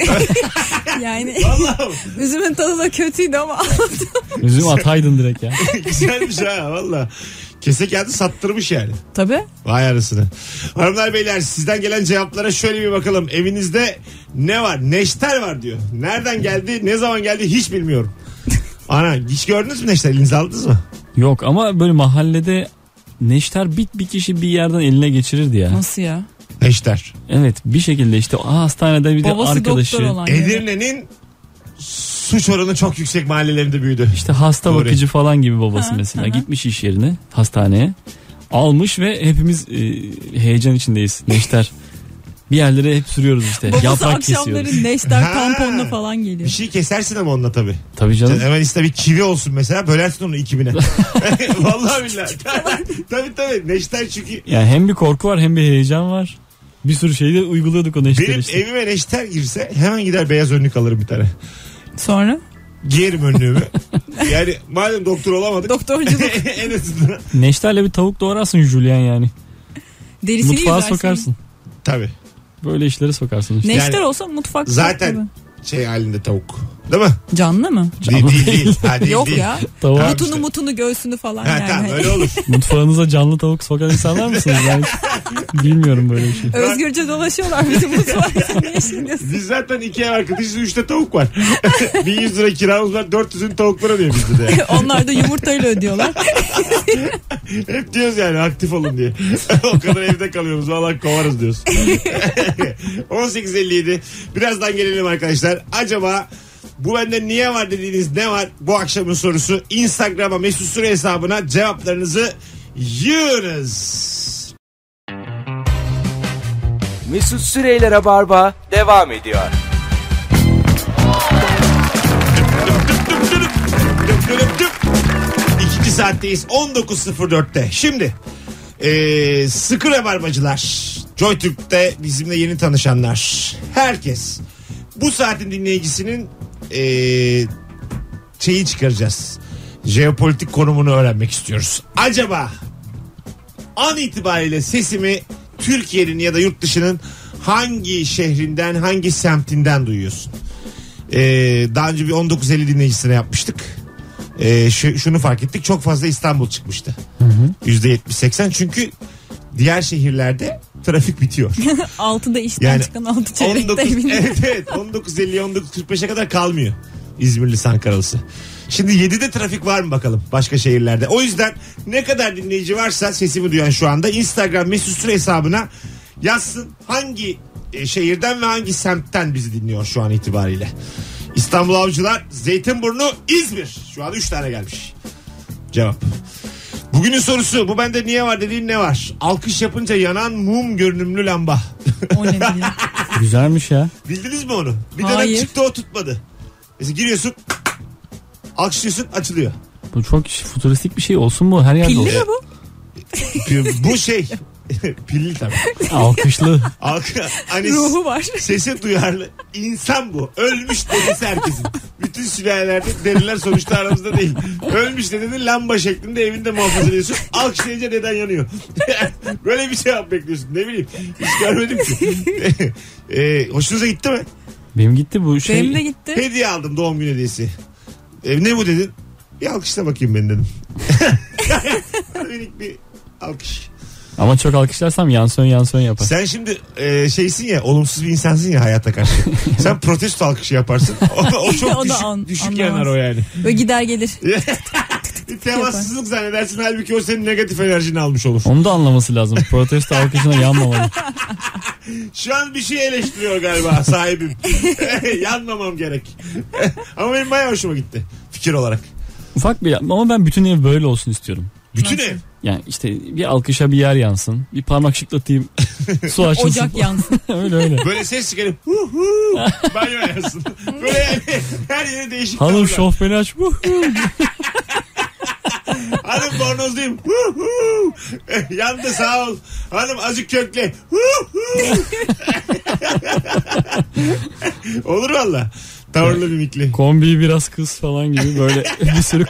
Yani Vallahi üzümün tadı da kötüydü ama üzüm ataydın direkt ya. güzelmiş ha valla. Kese kağıdı sattırmış yani. tabii. Vay arasını. Hanımlar beyler sizden gelen cevaplara şöyle bir bakalım. Evinizde ne var? Neşter var diyor. Nereden geldi? Ne zaman geldi? Hiç bilmiyorum. Ana hiç gördünüz mü neşter? Elinize aldınız mı? Yok ama böyle mahallede neşter bir, bir kişi bir yerden eline geçirirdi ya. Nasıl ya? Neşter. Evet bir şekilde işte o hastanede bir de Babası arkadaşı. doktor olan. yeri. Edirne'nin suç oranı çok yüksek mahallelerinde büyüdü. İşte hasta Doğru. bakıcı falan gibi babası Ha, mesela. hı. Gitmiş iş yerine, hastaneye. Almış ve hepimiz e, heyecan içindeyiz. Neşter. Bir yerlere hep sürüyoruz işte. Babası Yaprak akşamları kesiyoruz. neşter Ha. tamponla falan Bir geliyor. şey kesersin ama onunla tabii. Tabii canım. Hemen iste bir kivi olsun mesela bölersin onu iki bine. Vallahi billahi. tabii tabii. Neşter çünkü Yani hem bir korku var hem bir heyecan var. Bir sürü şeyi de uyguluyorduk o neşteri benim işte. evime neşter girse hemen gider beyaz önlük alırım bir tane. Sonra Giyerim önlüğümü. Yani madem doktor olamadık. doktorculuk en azından. Neşterle bir tavuk doğrarsın Julian yani. derisini Mutfağa yüzersin. sokarsın. Tabii. Böyle işleri sokarsın işte. Neşter Yani olsa mutfak zaten- tabii. Şey halinde tavuk. Değil mi? Canlı mı? Değil değil. değil. Ha, değil, Yok değil. ya. Tavuk. Ha, Mutunu işte. mutunu göğsünü falan Ha, yani. tamam öyle olur. Mutfağınıza canlı tavuk sokan insanlar mısınız? Ben hiç bilmiyorum böyle bir şey. Özgürce dolaşıyorlar bizim mutfakta. Ne yaşıyorsun? Biz zaten iki ev arkadaşız. Üçte tavuk var. bin yüz lira kiramız var. dört yüzün tavuklara diyor bizde de. Onlar da yumurtayla ödüyorlar. Hep diyoruz yani aktif olun diye. O kadar evde kalıyoruz. Vallahi kovarız diyoruz. on sekiz elli yedi. Birazdan gelelim arkadaşlar. Acaba bu bende niye var dediğiniz ne var? Bu akşamın sorusu. Instagram'a Mesut Süre hesabına cevaplarınızı yığınız. Mesut Süreyler'e barba devam ediyor. Düp düp düp. İkinci saatteyiz. on dokuz sıfır dörtte. Şimdi ee, sıkı rabarbacılar, JoyTürk'te bizimle yeni tanışanlar, herkes bu saatin dinleyicisinin ee, şeyi çıkaracağız. Jeopolitik konumunu öğrenmek istiyoruz. Acaba an itibariyle sesimi Türkiye'nin ya da yurt dışının hangi şehrinden, hangi semtinden duyuyorsun? Ee, daha önce bir on dokuz elli dinleyicisine yapmıştık. Ee, şu, şunu fark ettik, çok fazla İstanbul çıkmıştı. yüzde yetmiş seksen çünkü diğer şehirlerde trafik bitiyor. altıda işten Yani çıkan altı çeyrekte on dokuz, evinde. evet evet on dokuz elli on dokuz kırk beşe kadar kalmıyor İzmirli Ankaralısı. Şimdi yedide trafik var mı bakalım başka şehirlerde. O yüzden ne kadar dinleyici varsa sesimi duyan şu anda Instagram Mesut Süre hesabına yazsın hangi e, şehirden ve hangi semtten bizi dinliyor şu an itibariyle. İstanbul Avcılar, Zeytinburnu, İzmir. Şu an üç tane gelmiş. Cevap. Bugünün sorusu, bu bende niye var dediğin ne var? Alkış yapınca yanan mum görünümlü lamba. O ne diyor? Güzelmiş ya. Bildiniz mi onu? Bir dönem Hayır. çıktı o tutmadı. Mesela giriyorsun, alkışlıyorsun, açılıyor. Bu çok futuristik bir şey olsun bu. Her yerde Pilli olsun. mi bu? Bu şey pilli tabii. Alkışlı. Alkı, hani Ruhu var. sese duyarlı insan bu. Ölmüş dedesi herkesin. Bütün sülalelerde deriler sonuçta aramızda değil. Ölmüş dedeni lamba şeklinde evinde muhafaza ediyorsun. Alkışlayınca neden yanıyor? Böyle bir cevap bekliyorsun. Ne bileyim. Hiç görmedim ki. e, hoşunuza gitti mi? Benim gitti bu şey. Benim de gitti. Hediye aldım doğum günü hediyesi. E, ne bu dedin? Bir alkışla bakayım ben dedim. Minik bir alkış. Ama çok alkışlarsam yansön yansön yapar. Sen şimdi e, şeysin ya, olumsuz bir insansın ya hayata karşı. Sen protesto alkışı yaparsın. O, o çok O da düşük, an- düşük anlamaz. yanar o yani. Böyle gider gelir. Bir temassızlık zannedersin, halbuki o senin negatif enerjini almış olur. Onu da anlaması lazım. Protesto alkışına yanmamalı. Şu an bir şey eleştiriyor galiba sahibim. Yanmamam gerek. Ama benim bayağı hoşuma gitti fikir olarak. Ufak bir ama ben bütün ev böyle olsun istiyorum. Bütün Nasıl? ev. Yani işte bir alkışa bir yer yansın. Bir parmak şıklatayım. Su açılsın. Ocak yansın. öyle öyle. Böyle ses çıkarıp hu hu banyo yansın. Böyle yani her yere değişik. Hanım tavırlar. şofbeni aç. Vuh. Hanım bornozdayım. Hu hu. Yandı sağ ol. Hanım azıcık kökle. Hu hu. Olur valla. Tavırlı mimikli. Kombi biraz kız falan gibi böyle bir sürü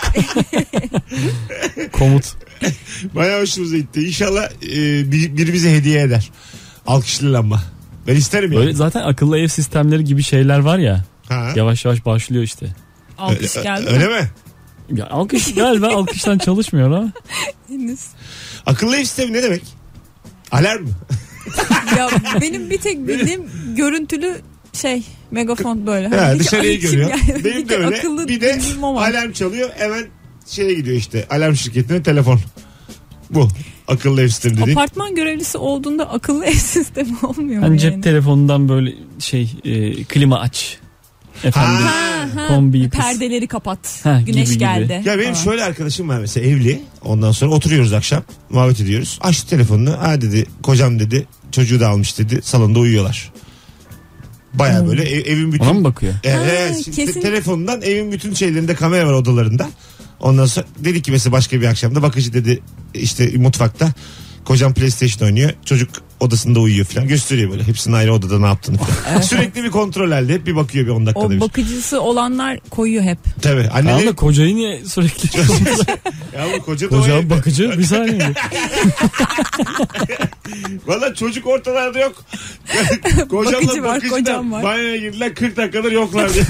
komut. Bayağı hoşumuza gitti. İnşallah e, bir- biri bize hediye eder. Alkışlı lamba. Ben isterim yani. Böyle zaten akıllı ev sistemleri gibi şeyler var ya. Ha. Yavaş yavaş başlıyor işte. Alkış geldi. Öyle mi? Ya alkış galiba alkıştan çalışmıyor ha. Henüz. Akıllı ev sistemi ne demek? Alarm mı? Ya benim bir tek bildiğim görüntülü şey megafon böyle. Ha, Hiç dışarıyı açık görüyor. yani. Benim Bir de tek öyle. akıllı Bir de bildiğim o var. alarm çalıyor. Hemen şeye gidiyor işte. Alarm şirketine telefon. Bu. Akıllı ev sistemi dediğin. Apartman görevlisi olduğunda akıllı ev sistemi olmuyor mu Hani cep yani? telefonundan böyle şey e, klima aç. Efendim Ha. Ha, kombiyi kıs. perdeleri kapat. Ha, Güneş gibi gibi. geldi. Ya benim falan. şöyle arkadaşım var mesela, evli. Ondan sonra oturuyoruz akşam. Muhabbet ediyoruz. Açtı telefonunu. Ha dedi, kocam dedi. Çocuğu da almış dedi. Salonda uyuyorlar. Baya Hmm. böyle ev- evin bütün... Ona mı bakıyor? Evet. Ha, Şimdi kesin. telefonundan evin bütün şeylerinde kamera var, odalarında. Ondan sonra dedi ki mesela başka bir akşamda bakıcı dedi işte mutfakta. Kocam PlayStation oynuyor. Çocuk odasında uyuyor falan. Gösteriyor böyle. Hepsinin ayrı odada ne yaptığını falan. Sürekli bir kontrol halde. Hep bir bakıyor bir on dakikada O bir. bakıcısı olanlar koyuyor hep. Tabii. Tamam Anneleri... da kocayı niye sürekli Ya bu koca da o Kocam evde. bakıcı bir saniye. Valla çocuk ortalarda yok. Kocamla Bakıcı var, bakıcı kocam da var. banyoya girdiler, kırk dakikadır yoklar diye.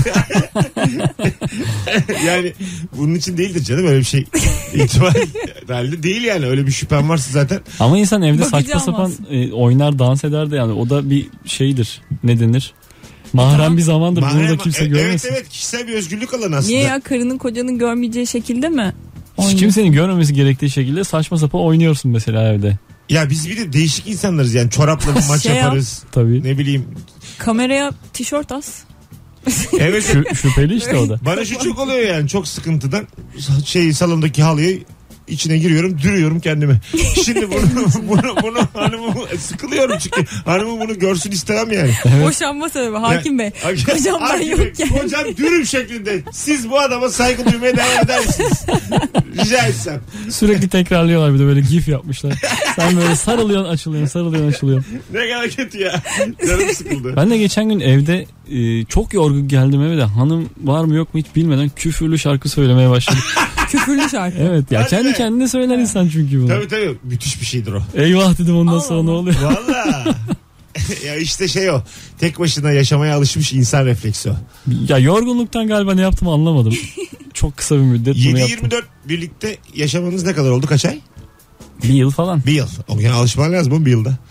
Yani bunun için değildir canım öyle bir şey. İhtimal değil yani, öyle bir şüphem varsa zaten. Ama insan evde Bakıcı saçma sapan almaz. e, oynar dans eder de yani o da bir şeydir. Ne denir? Mahrem bir zamandır bunu da Mahrem- kimse evet, görmesin. Evet evet, kişisel bir özgürlük alanı aslında. Niye ya, karının kocanın görmeyeceği şekilde mi? Hiç oynuyor? kimsenin görmemesi gerektiği şekilde saçma sapan oynuyorsun mesela evde. Ya biz bir de değişik insanlarız yani, çorapla bir maç Şey yaparız. Tabii. Ne bileyim. Kameraya tişört as. Evet. Şü- şüpheli işte o da. Bana şu çok oluyor yani, çok sıkıntıdan şey salondaki halıyı içine giriyorum, dürüyorum kendimi. Şimdi bunu bunu bunu hanımı sıkılıyorum çünkü hanımı bunu görsün istemem yani. Boşanma sebebi Hakim Bey. Hakim- Kocam ben Hakim Bey, yokken. Kocam dürüm şeklinde. Siz bu adama saygı duymaya devam eder misiniz? Rica etsem. Sürekli tekrarlıyorlar bir de böyle gif yapmışlar. Sen böyle sarılıyorsun açılıyorsun sarılıyorsun açılıyorsun. Ne kadar kötü ya. Canım sıkıldı. Ben de geçen gün evde e, çok yorgun geldim eve de hanım var mı yok mu hiç bilmeden küfürlü şarkı söylemeye başladım. Küfürlü şarkı. Evet ya Hadi kendi be. kendine söyler insan çünkü bunu. Tabii tabii. Müthiş bir şeydir o. Eyvah dedim ondan Allah sonra ne Allah. oluyor? Valla. Ya işte şey o. Tek başına yaşamaya alışmış insan refleksi o. Ya yorgunluktan galiba ne yaptığımı anlamadım. Çok kısa bir müddet bunu yedi yaptım. yirmi dört birlikte yaşamanız ne kadar oldu? Kaç ay? Bir yıl falan. Bir yıl. O yani alışman lazım oğlum bir yılda.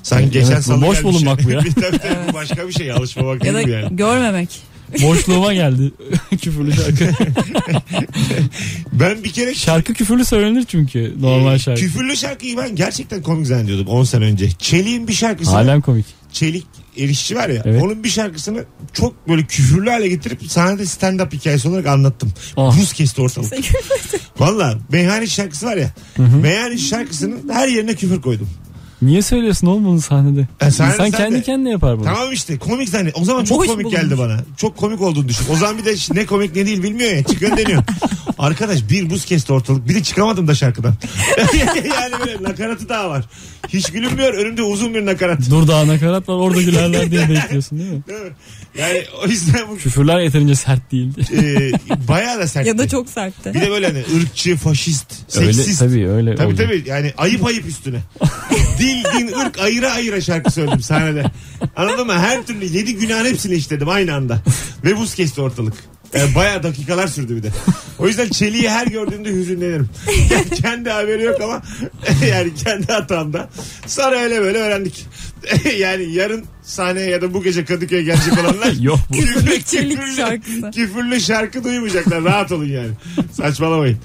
Sanki geçen Evet, bu salı boş gelmiş bulunmak yani. bu ya. Tabii tabii, bu başka bir şey, alışmamak Ya da değil mi yani? görmemek. Boşluğuma geldi küfürlü şarkı. Ben bir kere Şarkı küfürlü söylenir çünkü normal şarkı. küfürlü şarkıyı ben gerçekten komik zannediyordum on sene önce. Çelik'in bir şarkısını, Halen komik. Çelik erişçi var ya, Evet. onun bir şarkısını çok böyle küfürlü hale getirip sahnede stand-up hikayesi olarak anlattım. Oh. Buz kesti ortalık. Valla Meyhane şarkısı var ya, Meyhane şarkısının her yerine küfür koydum. Niye söylüyorsun oğlum bunu sahnede? E, sahnede İnsan sen kendi de- kendine yapar bunu. Tamam işte, komik zannet. O zaman çok Boş komik bulunmuş. geldi bana. Çok komik olduğunu düşün. O zaman bir de ne komik ne değil bilmiyor ya. Çıkın deniyor. Arkadaş bir buz kesti ortalık. Bir de çıkamadım da şarkıdan. Yani böyle nakaratı daha var. Hiç gülünmüyor. Önümde uzun bir nakarat. Dur daha nakarat var orada gülerler diye bekliyorsun değil mi? Değil mi? Yani o yüzden bu Küfürler yeterince sert değildi. e, bayağı da sert. Ya da çok sertti. Bir de böyle hani ırkçı, faşist, Öyle, seksist. tabii öyle Tabii oldu. tabii, yani ayıp ayıp üstüne. Dil, din, ırk ayıra ayıra şarkı söyledim sahnede. Anladın mı? Her türlü yedi günahın hepsini işledim aynı anda. Ve buz kesti ortalık. Yani bayağı dakikalar sürdü bir de. O yüzden Çelik'i her gördüğümde hüzünlenirim. Yani kendi haberi yok ama yani kendi hatamda. Sonra öyle böyle öğrendik. Yani yarın sahneye ya da bu gece Kadıköy'e gelecek olanlar Yok bu. küfürlü, Çelik küfürlü, şarkısı. küfürlü şarkı duymayacaklar. Rahat olun yani. Saçmalamayın.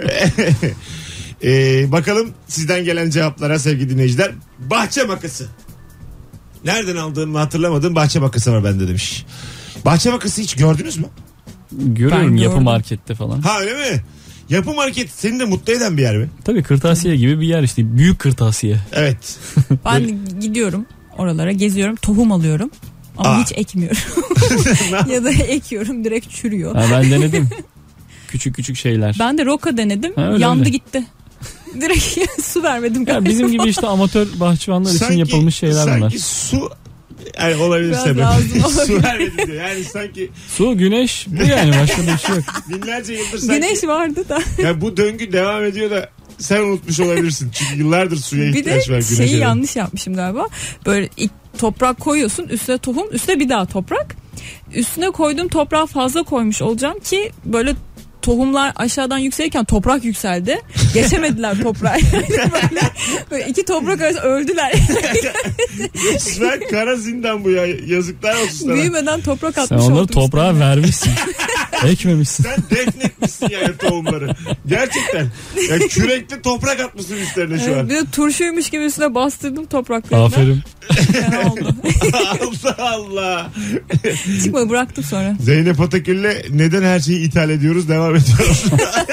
Ee, bakalım sizden gelen cevaplara sevgili dinleyiciler. Bahçe makası. Nereden aldığımı hatırlamadığım bahçe makası var bende demiş. Bahçe makası hiç gördünüz mü? Görüyorum Ben yapı gördüm. markette falan. Ha öyle mi? Yapı market seni de mutlu eden bir yer mi? Tabii kırtasiye gibi bir yer işte. Büyük kırtasiye. Evet. Ben gidiyorum oralara, geziyorum, tohum alıyorum. Ama Aa. hiç ekmiyorum. Ya da ekiyorum, direkt çürüyor. Ha, ben denedim. Küçük küçük şeyler. Ben de roka denedim. Ha, öyle yandı öyle. gitti. Direkt su vermedim. Ya bizim gibi işte amatör bahçıvanlar için Sanki- yapılmış şeyler bunlar. Sanki su yani olabilir Biraz sebep. lazım Su olabilir. vermedi diyor. Yani sanki Su, güneş bu yani başka bir şey yok. binlerce yıldır sanki Güneş vardı da. yani bu döngü devam ediyor da sen unutmuş olabilirsin. Çünkü yıllardır suya Bir de ihtiyaç var güneşe. şeyi yanlış yapmışım galiba. Böyle ilk toprak koyuyorsun, üstüne tohum, üstüne bir daha toprak. Üstüne koyduğum toprağı fazla koymuş olacağım ki böyle tohumlar aşağıdan yükselirken toprak yükseldi. Geçemediler toprağı. böyle, böyle iki toprak arası öldüler. Resmen kara zindan bu ya. Yazıklar olsun sana. Büyümeden toprak Sen atmış onları oldum. toprağa vermişsin. Ekmemişsin. Sen defnetmişsin yani tohumları. Gerçekten. Ya kürekle toprak atmışsın üstlerine şu Evet, an. bir de turşuymuş gibi üstüne bastırdım topraklarını. Aferin. Fena oldu. Allah Allah. Çıkmadı, bıraktım sonra. Zeynep Atakül'le neden her şeyi ithal ediyoruz devam ediyoruz.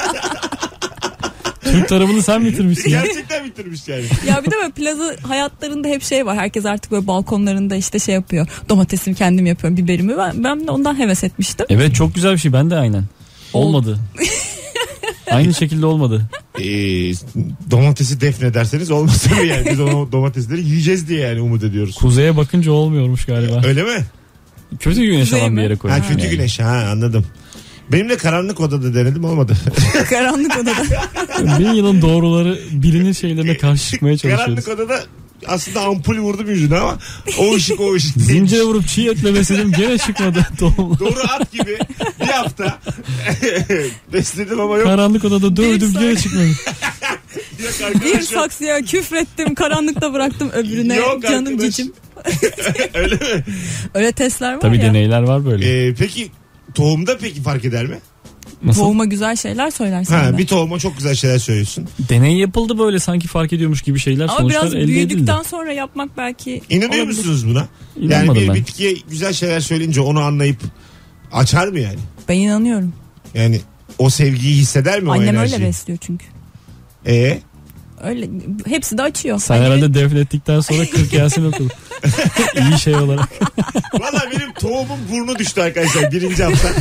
Türk tarafını sen bitirmişsin ya. Gerçekten bitirmiş yani. Ya bir de böyle plaza hayatlarında hep şey var. Herkes artık böyle balkonlarında işte şey yapıyor. Domatesimi kendim yapıyorum, biberimi. Ben, ben de ondan heves etmiştim. Evet çok güzel bir şey, ben de aynen. Olmadı. Aynı şekilde olmadı. Ee, domatesi defnederseniz olmaz tabii yani. Biz o domatesleri yiyeceğiz diye yani umut ediyoruz. Kuzeye bakınca olmuyormuş galiba. Öyle mi? Kötü güneş Kuzey alan bir mi? yere Ha, koymuş. kötü yani. güneş, ha anladım. Benim de karanlık odada denedim, olmadı. Karanlık odada. Bin yılın doğruları birinin şeylerine karşı çıkmaya çalışıyoruz. Karanlık odada aslında ampul vurdum yüzüne ama o ışık o ışık değil. Zincire vurup çiğ etle besledim gene çıkmadı tohumlar. Doğru at gibi bir hafta besledim ama yok. Karanlık odada dövdüm Bir gene çıkmadı. Yok Bir arkadaş, yok. saksıya küfrettim, karanlıkta bıraktım öbürüne. Yok Canım arkadaş. cicim. Öyle mi? Öyle testler var Tabii ya. deneyler var böyle. Ee, peki tohumda peki fark eder mi? Nasıl? Tohuma güzel şeyler söylersin. Ha, de. bir tohuma çok güzel şeyler söylüyorsun. Deney yapıldı böyle sanki fark ediyormuş gibi şeyler, Ama sonuçlar biraz elde edildi. büyüdükten sonra yapmak belki İnanıyor olabilir. musunuz buna? Yani İnanmadım bir ben. bitkiye güzel şeyler söyleyince onu anlayıp açar mı yani? Ben inanıyorum. Yani o sevgiyi hisseder mi o Annem enerjiyi? öyle besliyor çünkü. Ee? Öyle hepsi de açıyor. Sen Annemin- herhalde defnettikten sonra kırk Yasin okudun. İyi şey olarak. Valla benim tohumun burnu düştü arkadaşlar birinci hafta.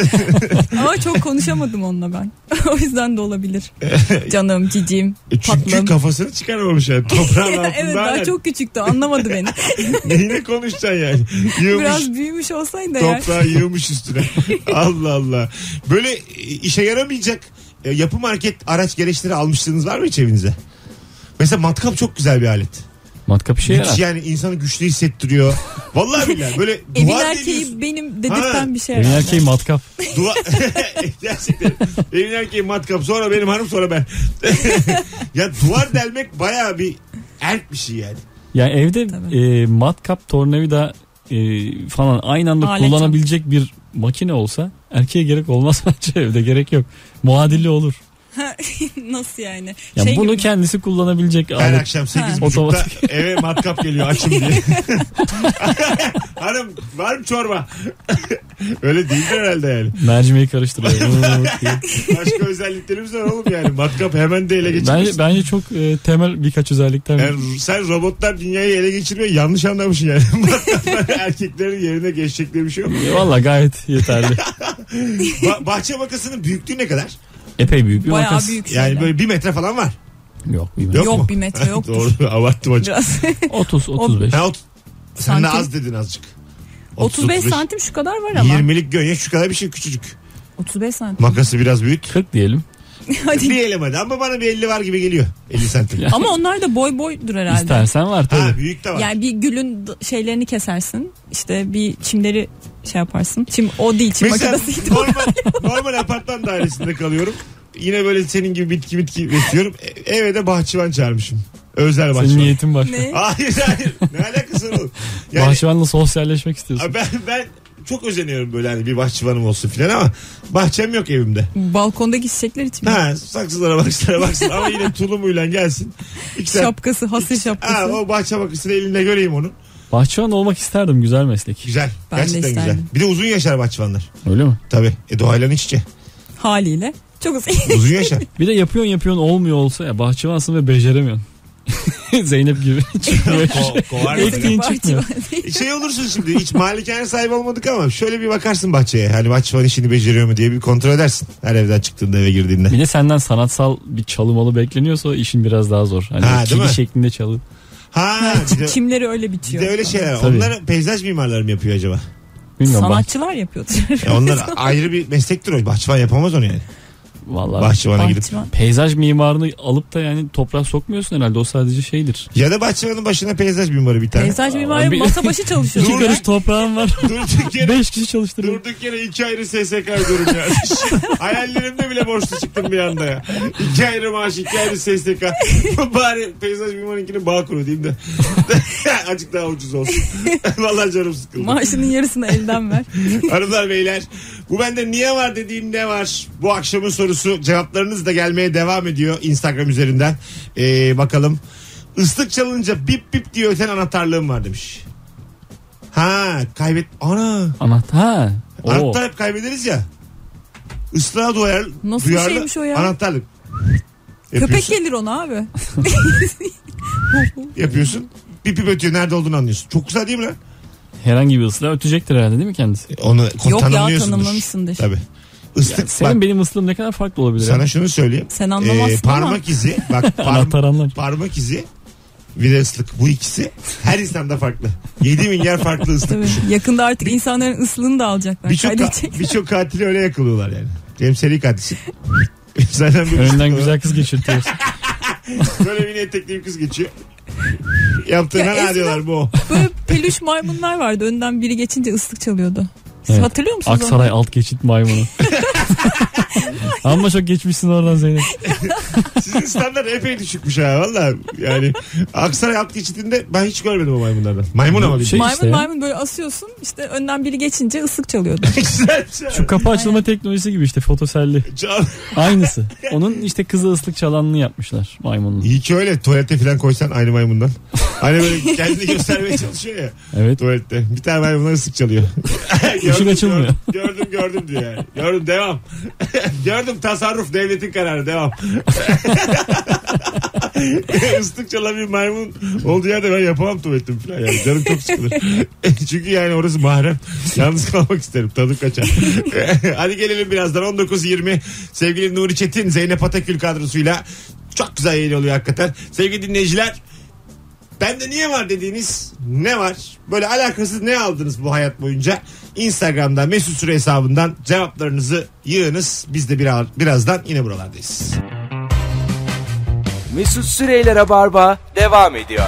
Ama çok konuşamadım onunla ben. O yüzden de olabilir. Canım, cicim, E çünkü tatlım. kafasını çıkarmamış yani toprağın altında. Evet, daha hala. çok küçüktü, anlamadı beni. Neyine konuşacaksın yani? Yığmış, Biraz büyümüş olsaydı eğer. toprağı yığmış üstüne. Allah Allah. Böyle e, işe yaramayacak e, yapı market araç gereçleri almışlığınız var mı hiç evinize? Mesela matkap çok güzel bir alet. Matkap işe Müthiş yarar. yani, insanı güçlü hissettiriyor. Vallahi billahi böyle Evin duvar erkeği deliyorsun. benim dedirten Ha. bir şey Evin herhalde. erkeği matkap. Duvar... Gerçekten. Evin erkeği matkap, sonra benim hanım, sonra ben. Ya duvar delmek bayağı bir erk bir şey yani. Yani evde Tabii. e, matkap, tornavida e, falan aynı anda Alet kullanabilecek bir makine olsa erkeğe gerek olmaz bence, evde gerek yok. Muadili olur. Nasıl yani? Yani Şey bunu gibi mi? kendisi kullanabilecek Her alet. akşam sekiz Ha. buçukta Otomatik. eve matkap geliyor açım diye. Hanım var mı çorba? Öyle değil herhalde yani. Mercimeği karıştırıyor. Başka özelliklerimiz var oğlum yani. Matkap hemen de ele geçirmiş. bence, bence çok e, temel birkaç özellikten. Yani sen robotlar dünyayı ele geçirmiyor, yanlış anlamışsın yani. Matkaplar erkeklerin yerine geçecekleri bir şey yok. E, Valla gayet yeterli. Ba- bahçe makasının büyüklüğü ne kadar? Epey büyük bir Bayağı makas. büyük Yani şeyler. böyle bir metre falan var. Yok bilmem. Yok, Yok, mu? bir metre yoktur. Doğru, abarttım hocam. Biraz. otuz otuz beş. Ha, ot- sen de Santim. az dedin azıcık. otuz beş santim şu kadar var ama. yirmilik gönye şu kadar bir şey, küçücük. otuz beş santim. Makası biraz büyük. kırk diyelim. Hadi. Diyelim hadi ama bana bir elli var gibi geliyor. elli santim. Ya. Ama onlar da boy boydur herhalde. İstersen var tabii. Ha, büyük de var. Yani bir gülün d- şeylerini kesersin. İşte bir çimleri şey yaparsın. Çim o değil, çim Mesela makinesi. normal, normal apartman dairesinde kalıyorum. Yine böyle senin gibi bitki bitki besliyorum. E- Eve de bahçıvan çağırmışım. Özel bahçıvan. Senin niyetin başka. Ne? Hayır hayır. Ne alakası var oğlum? Yani, Bahçıvanla sosyalleşmek istiyorsun. ben, ben çok özeniyorum böyle hani bir bahçıvanım olsun filan ama bahçem yok evimde. Balkondaki çiçekler için mi? Ha, saksılara baksana baksın ama yine tulumuyla gelsin. İki tane- Şapkası, hasır şapkası. Ha, o bahçe bakısını elinde göreyim onu. Bahçıvan olmak isterdim, güzel meslek. Güzel. Ben de Gerçekten güzel. isterdim. Bir de uzun yaşar bahçıvanlar. Öyle mi? Tabii. E doğayla iç içe. Haliyle. Çok uzun. Uzun yaşar. Bir de yapıyorsun yapıyorsun olmuyor olsa ya, bahçıvansın ve beceremiyorsun. Zeynep gibi. Çıkmıyor. Ko- kovar Ektiğin mesela. çıkmıyor. Şey olursun şimdi hiç malikane sahibi olmadık ama şöyle bir bakarsın bahçeye. Hani bahçıvan işini beceriyor mu diye bir kontrol edersin. Her evden çıktığında eve girdiğinde. Bir de senden sanatsal bir çalımalı bekleniyorsa o işin biraz daha zor. Hani Ha, değil kili mi? şeklinde çalı. Ha bir de, Çimleri öyle bir bitiyor. de öyle şeyler. Tabii. Onlar peyzaj mimarları mı yapıyor acaba? Bilmiyorum. Bah- Sanatçılar yapıyordur. E onlar ayrı bir meslektir o. Bahçıvan yapamaz onu yani. Vallahi Bahçıvana gidip. Bahçıvan. peyzaj mimarını alıp da yani toprağa sokmuyorsun herhalde, o sadece şeydir. Ya da bahçıvanın başına peyzaj mimarı bir tane. Peyzaj mimarı bir- masa başı çalışıyor. İki karış toprağım var. Durduk yere, Beş kişi çalıştırıyor. durduk yere iki ayrı S S K ödüyorum ya. Hayallerimde bile borçlu çıktım bir anda ya. İki ayrı maaş, iki ayrı S S K. Bari peyzaj mimarınkini bağ kuru diyeyim de. Azıcık daha ucuz olsun. Vallahi canım sıkıldı. Maaşının yarısını elden ver. Hanımlar beyler, bu bende niye var dediğim ne var? Bu akşamın sorusu, cevaplarınız da gelmeye devam ediyor Instagram üzerinden. Ee, bakalım. Islık çalınca bip bip diye öten anahtarlığım var demiş. Ha kaybet. Ana. Anahtar. Ha. Oo. Anahtar hep kaybederiz ya. Islığa duyar, Nasıl bir duyarlı şeymiş o ya? anahtarlık. Köpek Yapıyorsun, gelir ona abi. yapıyorsun. Bip bip ötüyor, nerede olduğunu anlıyorsun. Çok güzel değil mi lan? Herhangi bir ıslah ötecektir herhalde değil mi kendisi? Onu Yok ya, tanımlıyorsundur. tanımlamışsındır. Tabii. Islık Yani senin bak, benim ıslığım ne kadar farklı olabilir? sana yani? şunu söyleyeyim. Sen anlamazsın Ee, parmak ama. izi bak parm- Anahtar anlar. parmak izi bir de ıslık, bu ikisi her insanda farklı. yedi milyar farklı ıslık Tabii. düşün. Yakında artık insanların ıslığını da alacaklar. Birçok Kaydedecek. ka- birçok katili öyle yakalıyorlar yani. Cem seri katilsin. Zaten bir Önden ıslık güzel kız geçirtiyorsun. böyle mini etekli bir kız geçiyor. Yaptığına Ya ne eskiden- diyorlar bu? Böyle peluş maymunlar vardı. Önden biri geçince ıslık çalıyordu. Siz Evet. hatırlıyor musunuz Aksaray alt geçit maymunu. Amma çok geçmişsin oradan Zeynep. Sizin standart epey düşükmüş ha valla. Yani Aksaray alt geçitinde ben hiç görmedim o maymunlardan. Maymun ama bir Şey- şey. maymun işte ya. maymun böyle asıyorsun. İşte önden biri geçince ıslık çalıyordu. Güzel. Şu kapı açılma teknolojisi gibi işte, fotoselli. Can- Aynısı. Onun işte kızı ıslık çalanını yapmışlar maymunun. İyi ki öyle tuvalete falan koysan aynı maymundan. Hani böyle kendini göstermeye çalışıyor ya Evet. tuvalette. Bir tane maymundan ıslık çalıyor. Gördüm, açılmıyor. Gördüm gördüm, gördüm diyor yani. Gördüm devam. Gördüm tasarruf devletin kararı devam. Islık çalan bir maymun olduğu yerde ben yapamam tuvaletim falan yani. Canım çok sıkılır. Çünkü yani orası mahrem. Yalnız kalmak isterim. Tadım kaçar. Hadi gelelim birazdan on dokuz yirmi. Sevgili Nuri Çetin, Zeynep Atakül kadrosuyla çok güzel yayın oluyor hakikaten. Sevgili dinleyiciler, bende niye var dediğiniz ne var? Böyle alakasız ne aldınız bu hayat boyunca? Instagram'dan Mesut Süre hesabından cevaplarınızı yığınız. Biz de biraz, birazdan yine buralardayız. Mesut Süreyler'e barba devam ediyor.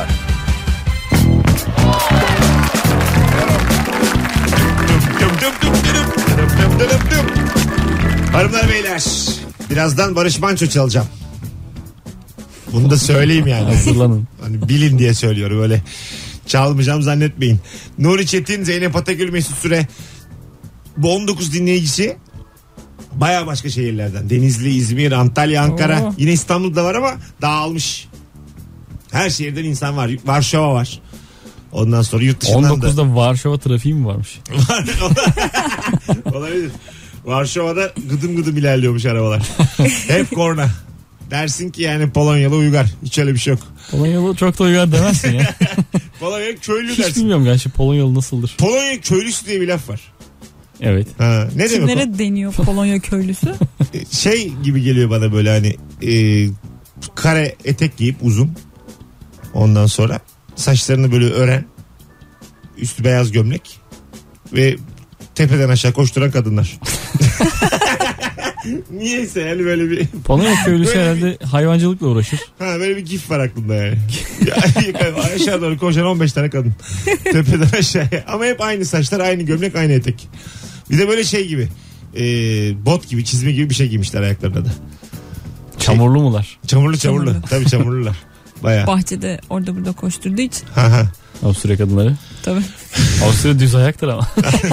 Düm düm düm düm düm düm düm düm düm. Hanımlar beyler, birazdan Barış Manço çalacağım. Bunu da söyleyeyim yani. Hazırlanın. Hani bilin diye söylüyorum, öyle çalmayacağım zannetmeyin. Nuri Çetin, Zeynep Atakül, Mesut Süre. Bu on dokuz dinleyicisi baya başka şehirlerden. Denizli, İzmir, Antalya, Ankara. Oo. Yine İstanbul'da var ama dağılmış. Her şehirden insan var. Varşova var. Ondan sonra yurt dışından on da. On dokuzda Varşova trafiği mi varmış? Var. Olabilir. Varşova'da gıdım gıdım ilerliyormuş arabalar. Hep korna. Dersin ki yani Polonyalı uygar. Hiç öyle bir şey yok. Polonyalı çok da uygar demezsin ya. Polonya köylü Hiç dersin. bilmiyorum gerçi Polonyalı nasıldır. Polonya köylüsü diye bir laf var. Evet. Ha, ne demek o? Kimlere deniyor Polonya köylüsü? Şey gibi geliyor bana böyle hani e, kare etek giyip uzun. Ondan sonra saçlarını böyle ören. Üstü beyaz gömlek. Ve tepeden aşağı koşturan kadınlar. Niyeyse yani böyle bir... Polonya köylüsü Böyle herhalde hayvancılıkla uğraşır. Ha böyle bir gif var aklımda yani. Aşağı doğru koşan on beş tane kadın. Tepeden aşağıya. Ama hep aynı saçlar, aynı gömlek, aynı etek. Bir de böyle şey gibi. E, bot gibi, çizme gibi bir şey giymişler ayaklarına da. Çamurlu mular? Çamurlu çamurlu. Çamurlu. Tabii çamurlular. Bayağı. Bahçede orada burada koşturduğu için. Ha ha. Avusturya kadınları. Tabii. Avusturya düz ayaktır ama.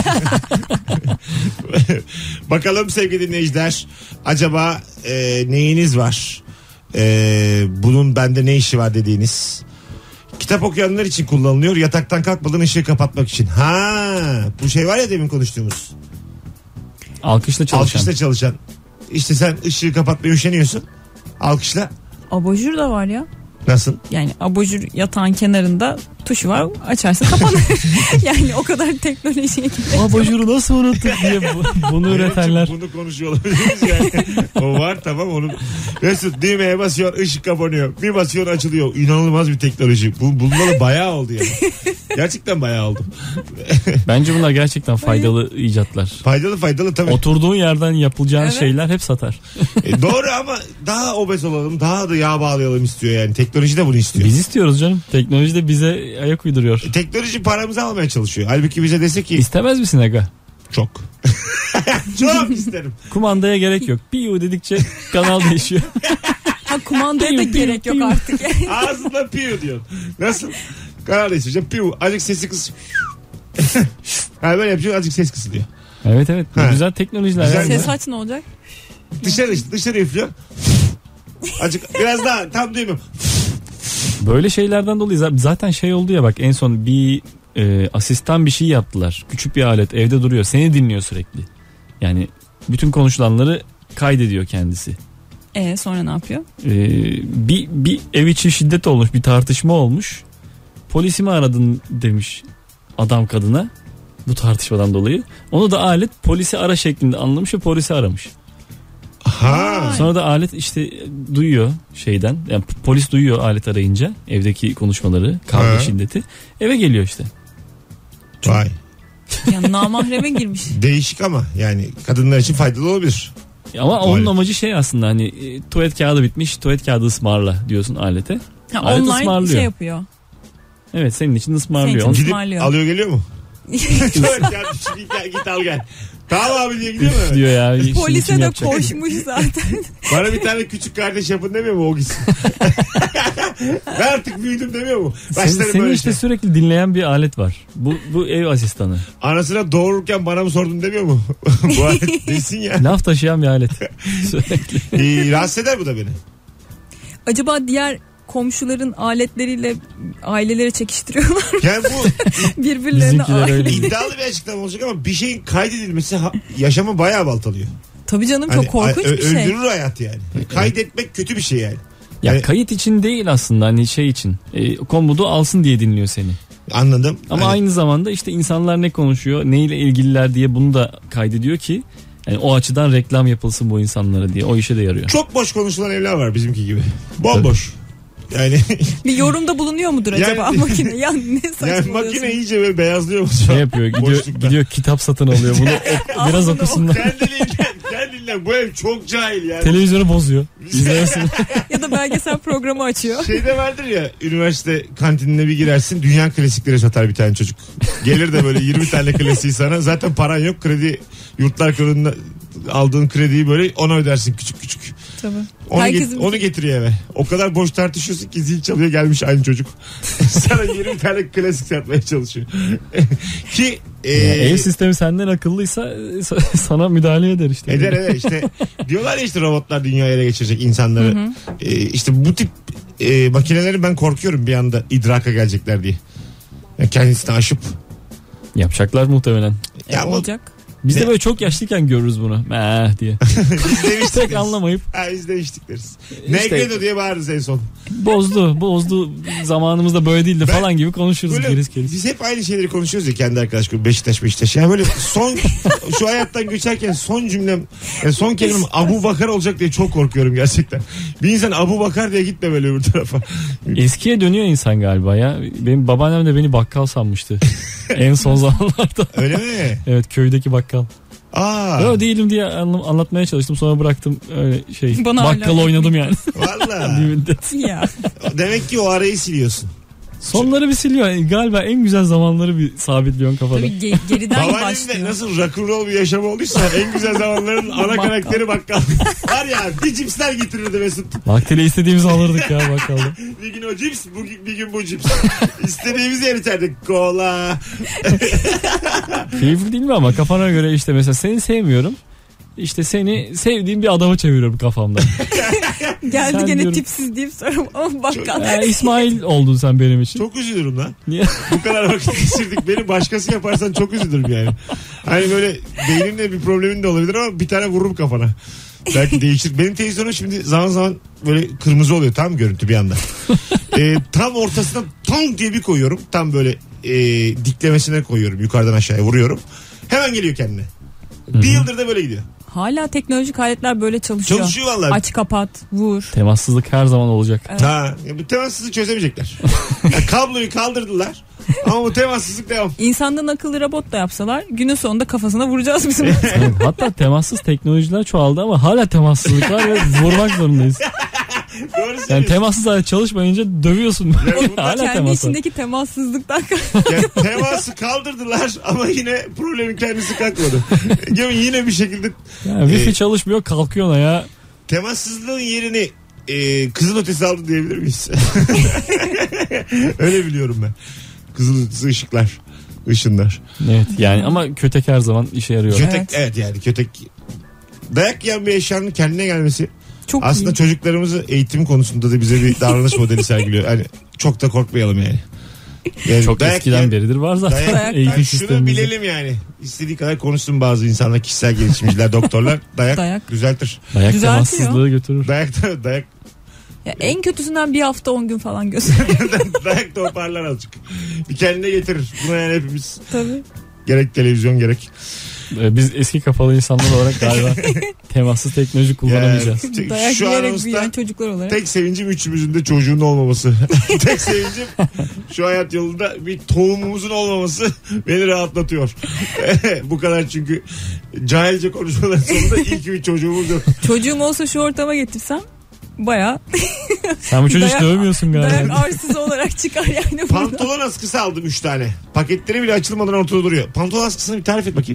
Bakalım sevgili dinleyiciler. Acaba e, neyiniz var? E, bunun bende ne işi var dediğiniz. Kitap okuyanlar için kullanılıyor. Yataktan kalkmadan ışığı kapatmak için. Ha, bu şey var ya demin konuştuğumuz. Alkışla çalışan. Alkışla çalışan. İşte sen ışığı kapatmaya üşeniyorsun. Alkışla. Abajur da var ya. Nasıl? Yani abajur yatağın kenarında tuşu var, açarsın kapanır. Yani o kadar teknolojiye gidiyor. Abajuru nasıl unuttuk diye bu- bunu üretenler. Bunu konuşuyor olabiliriz yani. O var tamam onu. Mesut düğmeye basıyor, ışık kapanıyor. Bir basıyor, açılıyor. İnanılmaz bir teknoloji. Bu bulmalı bayağı oldu yani. Gerçekten bayağı oldu. Bence bunlar gerçekten faydalı icatlar. Faydalı faydalı tabii. Oturduğun yerden yapılacağın Evet. şeyler hep satar. E, doğru ama daha obez olalım, daha da yağ bağlayalım istiyor yani. Teknoloji de bunu istiyor. Biz istiyoruz canım. Teknoloji de bize ayak uyduruyor. Teknoloji paramızı almaya çalışıyor. Halbuki bize dese ki İstemez misin aga? çok. Çok isterim. Kumandaya gerek yok. Piyu dedikçe kanal değişiyor. Ha, kumandaya da Piu, piu, gerek yok piu. artık. Yani. Ağzından piyo diyor. Nasıl? Karar değiştireceğim. Piyo. Azıcık sesi kıs. Ha böyle yapıyor, azıcık ses kısılıyor. Evet evet. Ha. Güzel teknolojiler. Güzel yani. mi? Ses aç ne olacak? Dışarı işte, dışarı üflüyor. Azıcık biraz daha tam duymuyorum. Böyle şeylerden dolayı z- zaten şey oldu ya bak en son bir e, asistan bir şey yaptılar. Küçük bir alet evde duruyor. Seni dinliyor sürekli. Yani bütün konuşulanları kaydediyor kendisi. E sonra ne yapıyor? E, bir, bir ev içi şiddet olmuş, bir tartışma olmuş. Polisi mi aradın demiş adam kadına bu tartışmadan dolayı. Onu da alet polisi ara şeklinde anlamış ve polisi aramış. Ha. Sonra da alet işte duyuyor şeyden. Yani polis duyuyor alet arayınca evdeki konuşmaları, kavga Ha. şiddeti. Eve geliyor işte. Vay. Yani namahreme girmiş. Değişik ama yani kadınlar için faydalı olabilir. Ama onun Alet. amacı şey aslında hani e, tuvalet kağıdı bitmiş, tuvalet kağıdı ısmarla diyorsun alete. Ha, Alet online ısmarlıyor. şey yapıyor. Evet senin için ısmarlıyor. Senin Onu- için. Gidip Ismarlıyor. alıyor geliyor mu? Tuvalet kağıdı şu git, gel, git al gel. Tamam abi diye gidiyor mu? diyor ya. şimdi kim Polise de yapacak? koşmuş zaten. Bana bir tane küçük kardeş yapın demiyor mu o gitsin? Ben artık büyüdüm demiyor mu? Senin, Başlarım seni böyle işte şey. sürekli dinleyen bir alet var. Bu, bu ev asistanı. Anasına doğururken bana mı sordun demiyor mu? Bu alet desin ya. Laf taşıyan bir alet. Sürekli. Ee, rahatsız eder bu da beni. Acaba diğer komşuların aletleriyle aileleri çekiştiriyorlar. Yani bu Birbirlerine Bizimkiler aile. öyle. iddialı bir açıklama olacak ama bir şeyin kaydedilmesi ha- yaşamı bayağı baltalıyor. Tabii canım Hani çok korkunç ö- bir şey. Öldürür hayatı yani. Kaydetmek kötü bir şey yani. Ya Yani- kayıt için değil aslında hani şey için. E, komodu alsın diye dinliyor seni. Anladım. Ama Hani aynı zamanda işte insanlar ne konuşuyor, neyle ilgililer diye bunu da kaydediyor ki yani o açıdan reklam yapılsın bu insanlara diye. O işe de yarıyor. çok boş konuşulan evler var bizimki gibi. Bomboş. Yani Bir yorumda bulunuyor mudur Yani- acaba makine? Ya ne yani saçmalıyorsun? makine iyice böyle beyazlıyor mu? Şey yapıyor, gidiyor, Boşlukta. gidiyor kitap satın alıyor. Bunu ok- biraz okusunlar. Kendiliğinden, kendiliğinden bu ev çok cahil yani. Televizyonu bozuyor. İzlemesin. Ya da belgesel programı açıyor. Şeyde vardır ya üniversite kantinine bir girersin dünya klasikleri satar bir tane çocuk. Gelir de böyle yirmi tane klasiği sana zaten paran yok kredi yurtlar kurulunda aldığın krediyi böyle ona ödersin küçük küçük. Tabii. Onu, Herkesin get- onu getiriyor eve. O kadar boş tartışıyorsun ki zil çalıyor, gelmiş aynı çocuk. Sana yirmi tane klasik satmaya çalışıyor. Ki e, Ya ev sistemi senden akıllıysa e, sana müdahale eder işte. eder evet işte. Diyorlar ya işte robotlar dünyayı ele geçirecek insanları. E, işte bu tip e, makineleri ben korkuyorum bir anda idraka gelecekler diye. Yani kendisini aşıp. Yapacaklar muhtemelen. Ya bu- olacak. Biz Ne? de böyle çok yaşlıyken görürüz bunu. Meh diye. biz demiştik. Tek anlamayıp Ha, biz demiştik deriz. İşte- Negredo diye bağırırız en son. bozdu bozdu zamanımızda böyle değildi Ben- falan gibi konuşuruz Böyle, geriz geriz. biz hep aynı şeyleri konuşuyoruz ya kendi arkadaş grubu Beşiktaş Beşiktaş. Yani böyle son şu hayattan geçerken son cümlem yani son kelimem Abu Bakar olacak diye çok korkuyorum gerçekten. Bir insan Abu Bakar diye gitme böyle öbür tarafa. Eskiye dönüyor insan galiba ya. Benim babaannem de beni bakkal sanmıştı. En son zamanlarda. Öyle mi? Evet, köydeki bakkal. Aa. Öyle değilim diye anla- anlatmaya çalıştım, sonra bıraktım öyle şey. Bana Bakkal hala- oynadım yani. Valla. Bir müddet. Ya. Demek ki o arayı siliyorsun. Sonları bir siliyor. Yani galiba en güzel zamanları bir sabitliyorsun kafada. Tabii ge- geriden Babaannem de başlıyor. nasıl rock'n'roll bir yaşam olduysa en güzel zamanların ana Bakkal. karakteri bakkal. Var ya bir cipsler getirirdi Mesut. Vaktiyle istediğimizi alırdık ya bakkalda. Bir gün o cips, bugün, bir gün bu cips. İstediğimizi yer içerdik. Kola. Keyifli değil mi ama kafana göre işte mesela seni sevmiyorum. İşte seni sevdiğim bir adamı çeviriyorum kafamda. Geldi Sen gene diyorum- tipsiz deyip sonra ama bakkal. Yani İsmail oldun sen benim için. Çok üzülürüm lan. Niye? Bu kadar vakit geçirdik. Beni başkası yaparsan çok üzülürüm yani. Hani böyle beynimde bir problemin de olabilir ama bir tane vururum kafana. Belki değişir. Benim televizyonum şimdi zaman zaman böyle kırmızı oluyor. Tam görüntü bir anda. Ee, tam ortasına tam diye bir koyuyorum. Tam böyle e, diklemesine koyuyorum. Yukarıdan aşağıya vuruyorum. Hemen geliyor kendine. Bir yıldır da böyle gidiyor. Hala teknolojik aletler böyle çalışıyor. Çalışıyor vallahi. Aç kapat vur. Temassızlık her zaman olacak. Evet. Ha, ya bu temassızlığı çözemeyecekler. Ya kabloyu kaldırdılar. Ama bu temassızlık devam. İnsandan akıllı robot da yapsalar günün sonunda kafasına vuracağız bizim. Evet, hatta temassız teknolojiler çoğaldı ama hala temassızlık var ve vurmak zorundayız. Doğru Yani söylüyorsun. temassız alet çalışmayınca dövüyorsun. Ya bunlar hala Kendi temas var. içindeki temassızlıktan Ya teması kaldırdılar ama yine problemin kendisi kalkmadı. Yani yine bir şekilde Yani wifi Ee, çalışmıyor, kalkıyor ona ya. temassızlığın yerini e, kızıl ötesi aldı diyebilir miyiz? Öyle biliyorum ben. Kızıl ötesi ışıklar, ışınlar. Evet yani ama kötek her zaman işe yarıyor. Kötek Evet. evet yani kötek. Dayak yiyen bir eşyanın kendine gelmesi çok aslında iyi. çocuklarımızı eğitim konusunda da bize bir davranış modeli sergiliyor. Hani çok da korkmayalım yani. Yani Çok dayak eskiden yiyen- beridir var zaten Dayak, eğitim yani şunu sistemimizde. bilelim yani. İstediği kadar konuşsun bazı insanlar, kişisel gelişimciler, doktorlar. Dayak, Dayak. düzeltir. Dayak Düzeltiyor. temassızlığı götürür. Dayak da dayak, Ya en kötüsünden bir hafta on gün falan göster. dayak toparlar azıcık. Bir kendine getirir. Buna yani hepimiz Tabii. gerek televizyon gerek. Ee, Biz eski kafalı insanlar olarak galiba temassız teknoloji kullanamayacağız. Yani, Dayak şu yiyerek anonsta büyüyen çocuklar olarak. tek sevincim üçümüzün de çocuğun olmaması. Tek sevincim şu hayat yolunda bir tohumumuzun olmaması beni rahatlatıyor. Bu kadar çünkü cahilce konuşmaların sonunda ilk bir çocuğumuz yok. Çocuğum olsa şu ortama getirsem baya Sen bu çocuğu hiç Dayak- dövmüyorsun dayak galiba. arsız olarak çıkar yani burada. Pantolon askısı aldım üç tane. Paketleri bile açılmadan ortada duruyor. Pantolon askısını bir tarif et bakayım.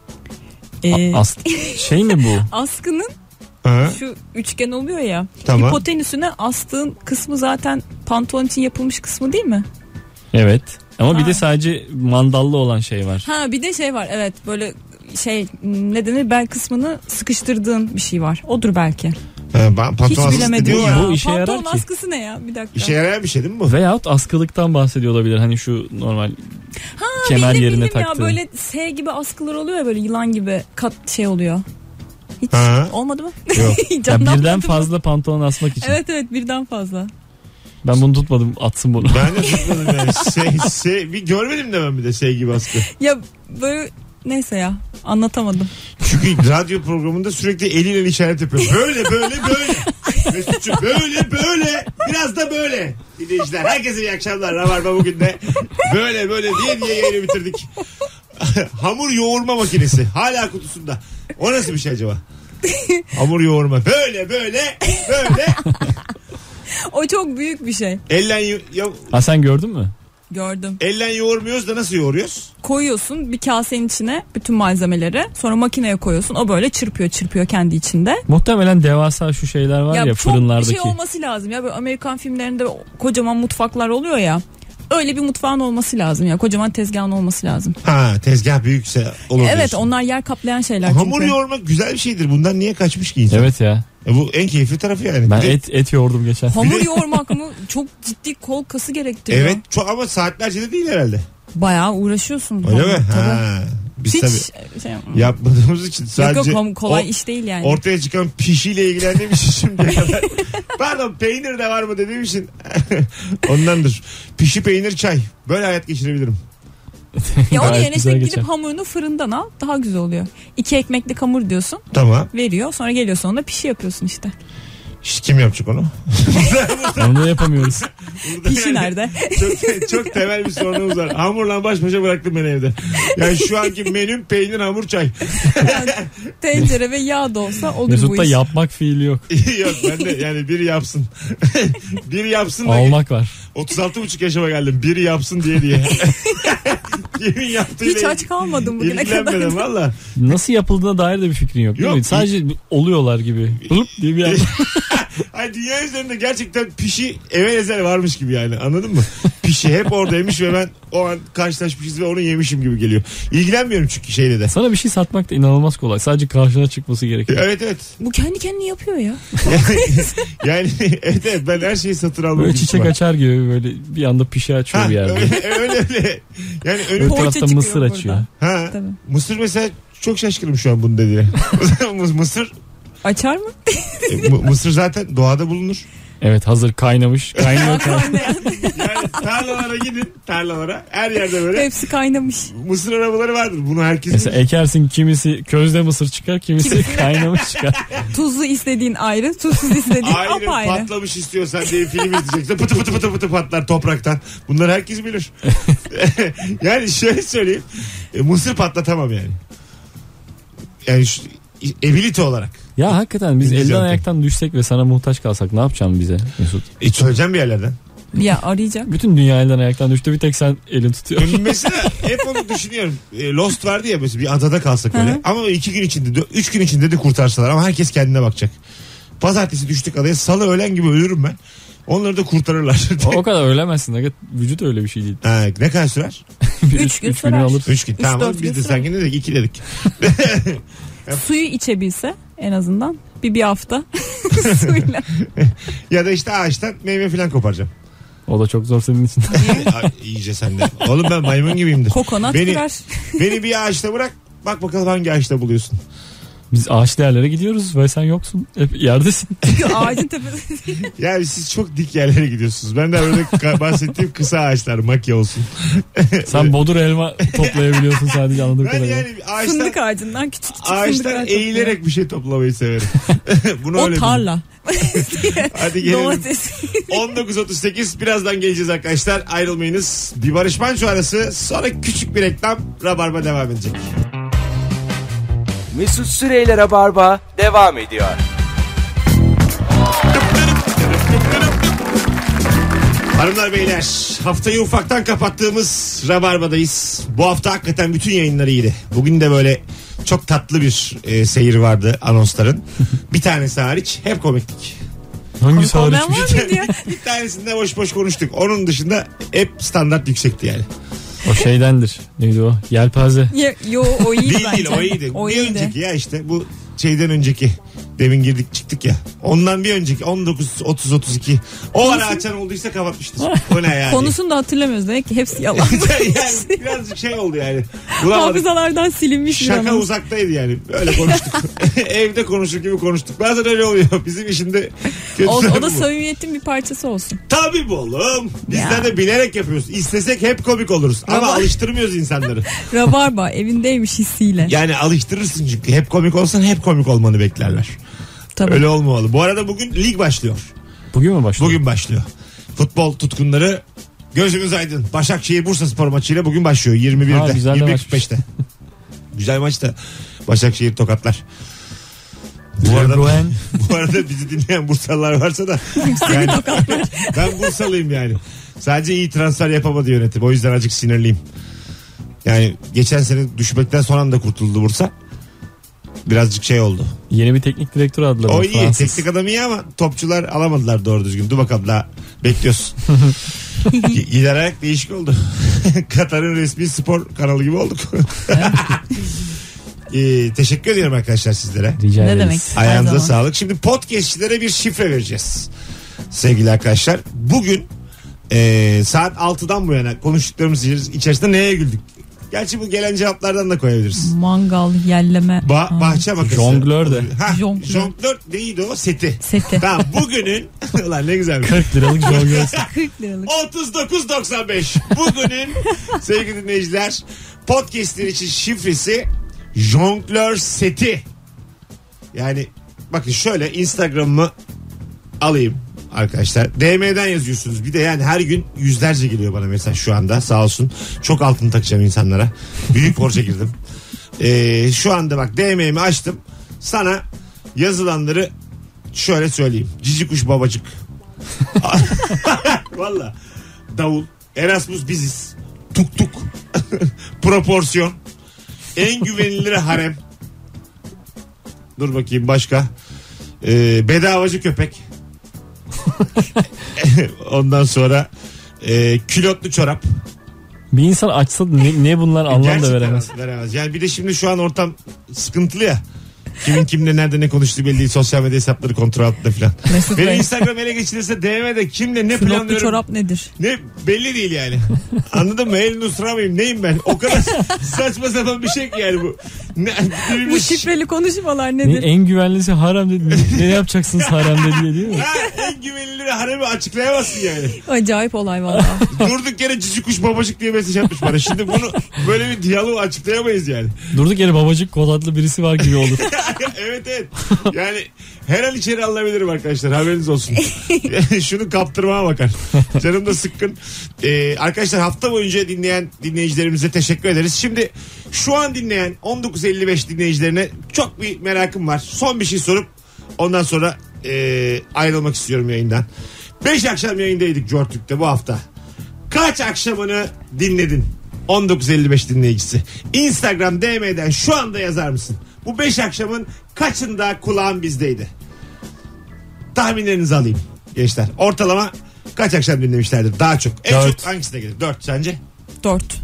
Ee, As şey mi bu? askının Ha, şu üçgen oluyor ya. tamam. Hipotenüsüne astığın kısmı zaten pantolon için yapılmış kısmı değil mi? Evet. Ama bir Ha. de sadece mandallı olan şey var. Ha bir de şey var evet böyle şey ne denir bel kısmını sıkıştırdığın bir şey var. Odur belki. Ha, ben pantolon Hiç askısı bilemedim dediğim ya. var. Bu işe yarar Pantolon ki. askısı ne ya? Bir dakika. İşe yarayan bir şey değil mi bu? Veyahut askılıktan bahsediyor olabilir. Hani şu normal Ha, kemer bildim, yerine bildim ya taktığın. böyle S gibi askılar oluyor ya böyle yılan gibi kat şey oluyor. Hiç Ha. olmadı mı? Yok. Ya Canlanmadı birden mı? fazla pantolon asmak için. Evet evet birden fazla. Ben bunu tutmadım, atsın bunu. Ben de tutmadım yani. Şey, şey, bir görmedim de ben bir de şey gibi askı. Ya böyle neyse ya anlatamadım. Çünkü radyo programında sürekli eliyle işaret yapıyor. Böyle böyle böyle. Mesut'cum böyle böyle. Biraz da böyle. Dinleyiciler herkese iyi akşamlar. Rabarba bugün de böyle böyle diye diye yayını bitirdik. Hamur yoğurma makinesi. Hala kutusunda. O nasıl bir şey acaba? Hamur yoğurma. Böyle böyle böyle. O çok büyük bir şey. Ellen yo- yo- Ha sen gördün mü? Gördüm. Elle yoğurmuyoruz da nasıl yoğuruyoruz? Koyuyorsun bir kasenin içine bütün malzemeleri. Sonra makineye koyuyorsun. O böyle çırpıyor çırpıyor kendi içinde. Muhtemelen devasa şu şeyler var ya, Ya çok fırınlardaki. şey olması lazım ya. Böyle Amerikan filmlerinde kocaman mutfaklar oluyor ya. Öyle bir mutfağın olması lazım ya. Kocaman tezgahın olması lazım. Ha, tezgah büyükse olur Evet, diyorsun. onlar yer kaplayan şeyler Hamur çünkü. yoğurmak güzel bir şeydir. Bundan niye kaçmış ki insan? Evet ya. E bu en keyifli tarafı yani. Ben Bir de- et et yoğurdum geçen. Hamur yoğurmak mı? Çok ciddi kol kası gerektiriyor. Evet çok ama saatlerce de değil herhalde. Bayağı uğraşıyorsun. Öyle hamur, mi? tabii. Ha. Biz Hiç tabii şey, yapmadığımız için sadece yok yok ham- kolay o- iş değil yani. ortaya çıkan pişiyle ilgilendiğim için şimdiye kadar. Pardon, peynir de var mı dediğim için. Ondandır. Pişi, peynir, çay. Böyle hayat geçirebilirim. Ya onun Gayet yerine güzel işte gidip geçer. hamurunu fırından al, daha güzel oluyor. İki ekmeklik hamur diyorsun, Tamam. veriyor, sonra geliyorsun ona pişi yapıyorsun işte. İşte kim yapacak onu? Onu da yapamıyoruz. Burada Pişi yani nerede? Çok, çok temel bir sorunumuz var. Hamurla baş başa bıraktım beni evde. Yani şu anki menüm peynir, hamur, çay. Yani tencere ve yağ da olsa olur bu Mesut'ta iş. yapmak fiili yok. Yok ben de yani biri yapsın. Biri yapsın da Almak var. otuz altı buçuk yaşıma geldim. Biri yapsın diye diye. Kimin yaptığıyla Hiç aç kalmadım bugüne kadar. ilgilenmedim valla. Nasıl yapıldığına dair de bir fikrin yok değil Yok. mi? Sadece oluyorlar gibi. Hıp diye bir anda. Ay dünya üzerinde gerçekten pişi evvel ezel varmış gibi yani, anladın mı? Pişi hep oradaymış ve ben o an karşılaşmışız ve onu yemişim gibi geliyor. İlgilenmiyorum çünkü şeyle de. Sana bir şey satmak da inanılmaz kolay. Sadece karşına çıkması gerekiyor. Evet evet. Bu kendi kendine yapıyor ya. Yani evet, evet ben her şeyi satın almak Böyle çiçek açar gibi böyle bir anda pişi açıyor Ha, bir yerde. öyle, öyle öyle. Yani Öbür önüm... Poğaça tarafta çıkıyor mısır buradan. açıyor. Ha, Tabii. Mısır mesela çok şaşkınım şu an bunu dediğine. Mısır Açar mı? e, mı- Mısır zaten doğada bulunur. Evet, hazır kaynamış. Kaynıyor kaynıyor. Yani tarlalara gidin, tarlalara her yerde böyle Hepsi kaynamış. mısır arabaları vardır. Bunu herkes Mesela ekersin, kimisi közde mısır çıkar, kimisi kaynamış çıkar. Tuzlu istediğin ayrı, tuzsuz istediğin ayrı apayrı. patlamış istiyorsan diye film izleyeceksin. Pıtı pıtı pıtı pıtı patlar topraktan. Bunları herkes bilir. Yani şöyle söyleyeyim. E, mısır patlatamam yani. Yani şu, ability olarak. Ya hakikaten biz İngilizce elden anlatayım. ayaktan düşsek ve sana muhtaç kalsak ne yapacaksın bize Mesut? E, söyleyeceğim bir yerlerden. Ya arayacak. Bütün dünya elden ayaktan düştü, bir tek sen elin tutuyorsun. Mesela hep onu düşünüyorum. E, Lost vardı ya mesela, bir adada kalsak öyle. Hı hı. Ama iki gün içinde, dö- üç gün içinde de kurtarsalar ama herkes kendine bakacak. Pazartesi düştük adaya, salı öğlen gibi ölürüm ben. Onları da kurtarırlar. o, o kadar ölemezsin. Hakikaten vücut öyle bir şey değil. Ha, ne kadar sürer? Bir Üç gün üç günü sürer. alır. Üç gün. Üç, Tamam dört biz gün de sürer. sanki ne dedik? İki dedik. Suyu içebilse en azından bir bir hafta suyla. Ya da işte ağaçtan meyve falan koparacağım. O da çok zor senin için. Ay, iyice sende. Oğlum ben maymun gibiyimdir. Kokonat Beni- kırar. Beni bir ağaçta bırak. Bak bakalım hangi ağaçta buluyorsun. Biz ağaçlı yerlere gidiyoruz ve sen yoksun. Hep yerdesin. Çünkü ağacın tepesi. Yani siz çok dik yerlere gidiyorsunuz. Ben de öyle ka- bahsettiğim kısa ağaçlar, makya olsun. Sen bodur elma toplayabiliyorsun sadece, anladığım Ben kadarıyla. yani ağaçtan, Fındık ağacından küçük küçük ağaçtan fındıklar eğilerek bir şey toplamayı severim. Bunu O öyle tarla. bilin. Hadi gelelim. Domates. on dokuz otuz sekiz birazdan geleceğiz arkadaşlar. Ayrılmayınız. Bir Barış Manço arası, sonra küçük bir reklam. Rabarba devam edecek. Mesut Süreyler'e barba devam ediyor. Hanımlar beyler, haftayı ufaktan kapattığımız Rabarba'dayız. Bu hafta hakikaten bütün yayınlar iyiydi. Bugün de böyle çok tatlı bir e, seyir vardı anonsların. Bir tanesi hariç hep komiktik. Hangisi Konu hariç? olmayan var mıydı ya? Bir tanesinde boş boş konuştuk. Onun dışında hep standart yüksekti yani. O şeydendir. Neydi o? Yelpaze. Ya, yo o iyiydi Değil bence. değil o iyiydi. O bir iyiydi. önceki ya işte bu şeyden önceki. Demin girdik çıktık ya. Ondan bir önceki on dokuz otuz otuz iki. O ara açan olduysa kapatmıştır. O ne yani? Konusunu da hatırlamıyoruz. Demek ki hepsi yalan. Yani birazcık şey oldu yani. Bulamadık. Hafızalardan silinmiş bir Şaka anons. uzaktaydı yani. Öyle konuştuk. Evde konuşur gibi konuştuk. Bazen öyle oluyor. Bizim işinde kötü O, o tarafı da bu. samimiyetin bir parçası olsun. Tabii bu oğlum. Bizler Ya. de bilerek yapıyoruz. İstesek hep komik oluruz. Ama Ama- alıştırmıyoruz insanları. Rabarba evindeymiş hissiyle. Yani alıştırırsın çünkü. Hep komik olsan hep komik olmanı beklerler. Tabii. Öyle olmamalı. Bu arada bugün lig başlıyor. Bugün mü başlıyor? Bugün başlıyor. Futbol tutkunları gözünüz aydın. Başakşehir Bursaspor maçıyla bugün başlıyor. yirmi birde. Ha, güzel de yirmi maçmış. kırk beşte. Güzel maçta. Başakşehir tokatlar. Bu arada, Erdoğan. bu arada bizi dinleyen Bursalılar varsa da yani, ben Bursalıyım yani. Sadece iyi transfer yapamadı yönetim. O yüzden azıcık sinirliyim. Yani geçen sene düşmekten son anda kurtuldu Bursa. Birazcık şey oldu. Yeni bir teknik direktör adları. O iyi. Fransız. Teknik adam iyi ama topçular alamadılar doğru düzgün. Dur bakalım daha bekliyoruz. G- Giderek değişik oldu. Katar'ın resmi spor kanalı gibi olduk. ee, teşekkür ediyorum arkadaşlar sizlere. Rica Ne ederiz. demek? Her Ayağınıza zaman. sağlık. Şimdi podcastçilere bir şifre vereceğiz. Sevgili arkadaşlar. Bugün e, saat altıdan bu yana konuştuklarımız içerisinde neye güldük? Gerçi bu gelen cevaplardan da koyabiliriz. Mangal, yelleme. Ba- Ha. bahçe makası. Jonglör de. Ha, Jonglör. jonglör neydi o? Seti. Seti. Tamam bugünün ulan ne güzel. kırk liralık jonglör. kırk liralık. otuz dokuz doksan beş. Bugünün sevgili dinleyiciler podcastler için şifresi jonglör seti. Yani bakın şöyle Instagram'ımı alayım arkadaşlar. D M'den yazıyorsunuz. Bir de yani her gün yüzlerce geliyor bana mesaj şu anda sağ olsun. Çok altın takacağım insanlara. Büyük borca girdim. Ee, şu anda bak D M'mi açtım. Sana yazılanları şöyle söyleyeyim. Cici kuş babacık. Valla. Davul. Erasmus biziz. Tuk tuk. Proporsiyon. En güvenilir harem. Dur bakayım başka. Ee, bedavacı köpek. Ondan sonra e, külotlu çorap. Bir insan açsa ne, ne bunlar anlam da Gerçekten veremez. veremez. Yani bir de şimdi şu an ortam sıkıntılı ya. Kimin kimle nerede ne konuştuğu belli değil. Sosyal medya hesapları kontrol altında filan. Mesut Benim Bey. Instagram ele geçirirse D M'de kimle ne Külotlu planlıyorum. çorap nedir? Ne belli değil yani. Anladın mı? El Nusra mıyım? Neyim ben? O kadar saçma sapan bir şey ki yani bu. Ne, Bu birimiz- şifreli konuşmalar Ne, nedir? en güvenlisi harem dedi. Ne yapacaksınız haremde diye değil mi? Ha, en güvenilir haremi açıklayamazsın yani. Acayip olay valla. Durduk yere cici kuş babacık diye mesaj atmış bana. Şimdi bunu böyle bir diyaloğu açıklayamayız yani. Durduk yere babacık kod adlı birisi var gibi olur. Evet evet. Yani her an içeri alınabilirim arkadaşlar. Haberiniz olsun. Şunu kaptırmaya bakar. Canım da sıkkın. Ee, arkadaşlar hafta boyunca dinleyen dinleyicilerimize teşekkür ederiz. Şimdi şu an dinleyen on dokuz elli beş dinleyicilerine çok bir merakım var. Son bir şey sorup ondan sonra e, ayrılmak istiyorum yayından. beş akşam yayındaydık Jortürk'te bu hafta. Kaç akşamını dinledin? on dokuz elli beş dinleyicisi. Instagram D M'den şu anda yazar mısın? Bu beş akşamın kaçında kulağın bizdeydi? Tahminlerinizi alayım gençler. Ortalama kaç akşam dinlemişlerdir? Daha çok. En Dört. çok hangisine gelir? Dört sence? Dört.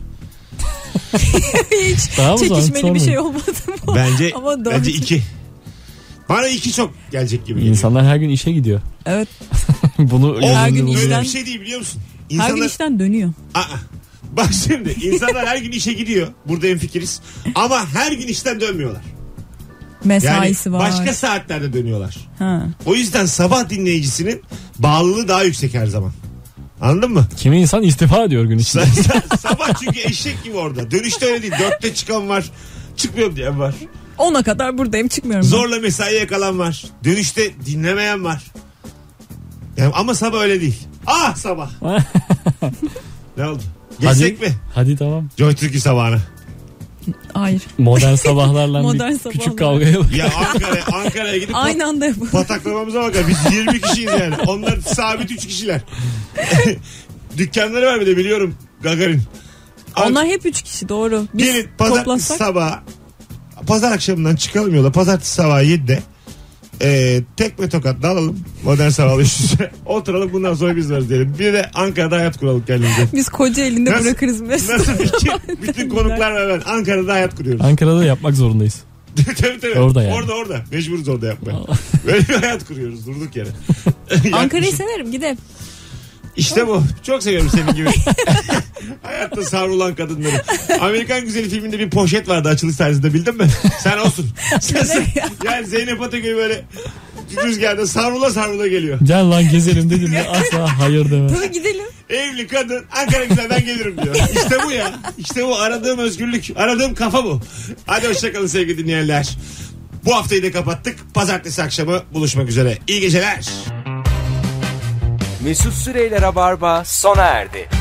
Hiç Daha mı zor? çekişmeli bir Sormayın. şey olmadı mı? Bence Ama dört. bence iki. Bana iki çok gelecek gibi geliyor. İnsanlar her gün işe gidiyor. Evet. Bunu O her gün öyle işten- bir şey değil biliyor musun? Her İnsanlar... gün işten dönüyor. Aa, bak şimdi insanlar her gün işe gidiyor. Burada hemfikiriz. Ama her gün işten dönmüyorlar. Yani Mesaisi var. başka saatlerde dönüyorlar. Ha. O yüzden sabah dinleyicisinin bağlılığı daha yüksek her zaman. Anladın mı? kimi insan istifa ediyor gün içinde. Sa- sa- sabah çünkü eşek gibi orada. Dönüşte öyle değil. Dörtte çıkan var. Çıkmıyorum diyen var. Ona kadar buradayım çıkmıyorum. ben. Zorla mesaiye kalan var. Dönüşte dinlemeyen var. Yani ama sabah öyle değil. Ah sabah. Ne oldu? Geçsek Hadi, mi? hadi tamam. Joy Türk'ü sabahına. Hayır. Modern sabahlarla Modern bir sabahlar. küçük kavgaya bak. Ya Ankara, Ankara'ya gidip Aynı anda yapalım. pataklamamıza bakar. Biz yirmi kişiyiz yani. Onlar sabit üç kişiler. Dükkanları var bir de biliyorum. Gagarin. Onlar hep üç kişi doğru. Biz Gelin pazartesi toplasak sabah pazar akşamından çıkalım yola. Pazartesi sabahı yedide e, tekme tokat alalım. Modern sabahlı üst üste. Oturalım bundan sonra biz varız diyelim. Bir de Ankara'da hayat kuralım kendimize. biz koca elinde Nasıl- bırakırız Mesut. Nasıl fikir? Bütün konuklar ve ben Ankara'da hayat kuruyoruz. Ankara'da yapmak zorundayız. tabii tabii. Orada yani. Orada orada. Mecburuz orada yapmaya. Böyle bir hayat kuruyoruz durduk yere. Ankara'yı Yaklaşık- severim gidelim. İşte bu. Çok seviyorum senin gibi. Hayatta savrulan kadınları. Amerikan Güzeli filminde bir poşet vardı açılış tarzında bildin mi? Sen olsun. Sen, sen, yani Zeynep Atakül böyle rüzgarda savrula savrula geliyor. Gel lan gezelim dedim ya asla hayır demem. Tabii gidelim. Evli kadın Ankara Güzel'den gelirim diyor. İşte bu ya. İşte bu aradığım özgürlük. Aradığım kafa bu. Hadi hoşçakalın sevgili dinleyenler. Bu haftayı da kapattık. Pazartesi akşamı buluşmak üzere. İyi geceler. Mesut Süreyler'e barba sona erdi.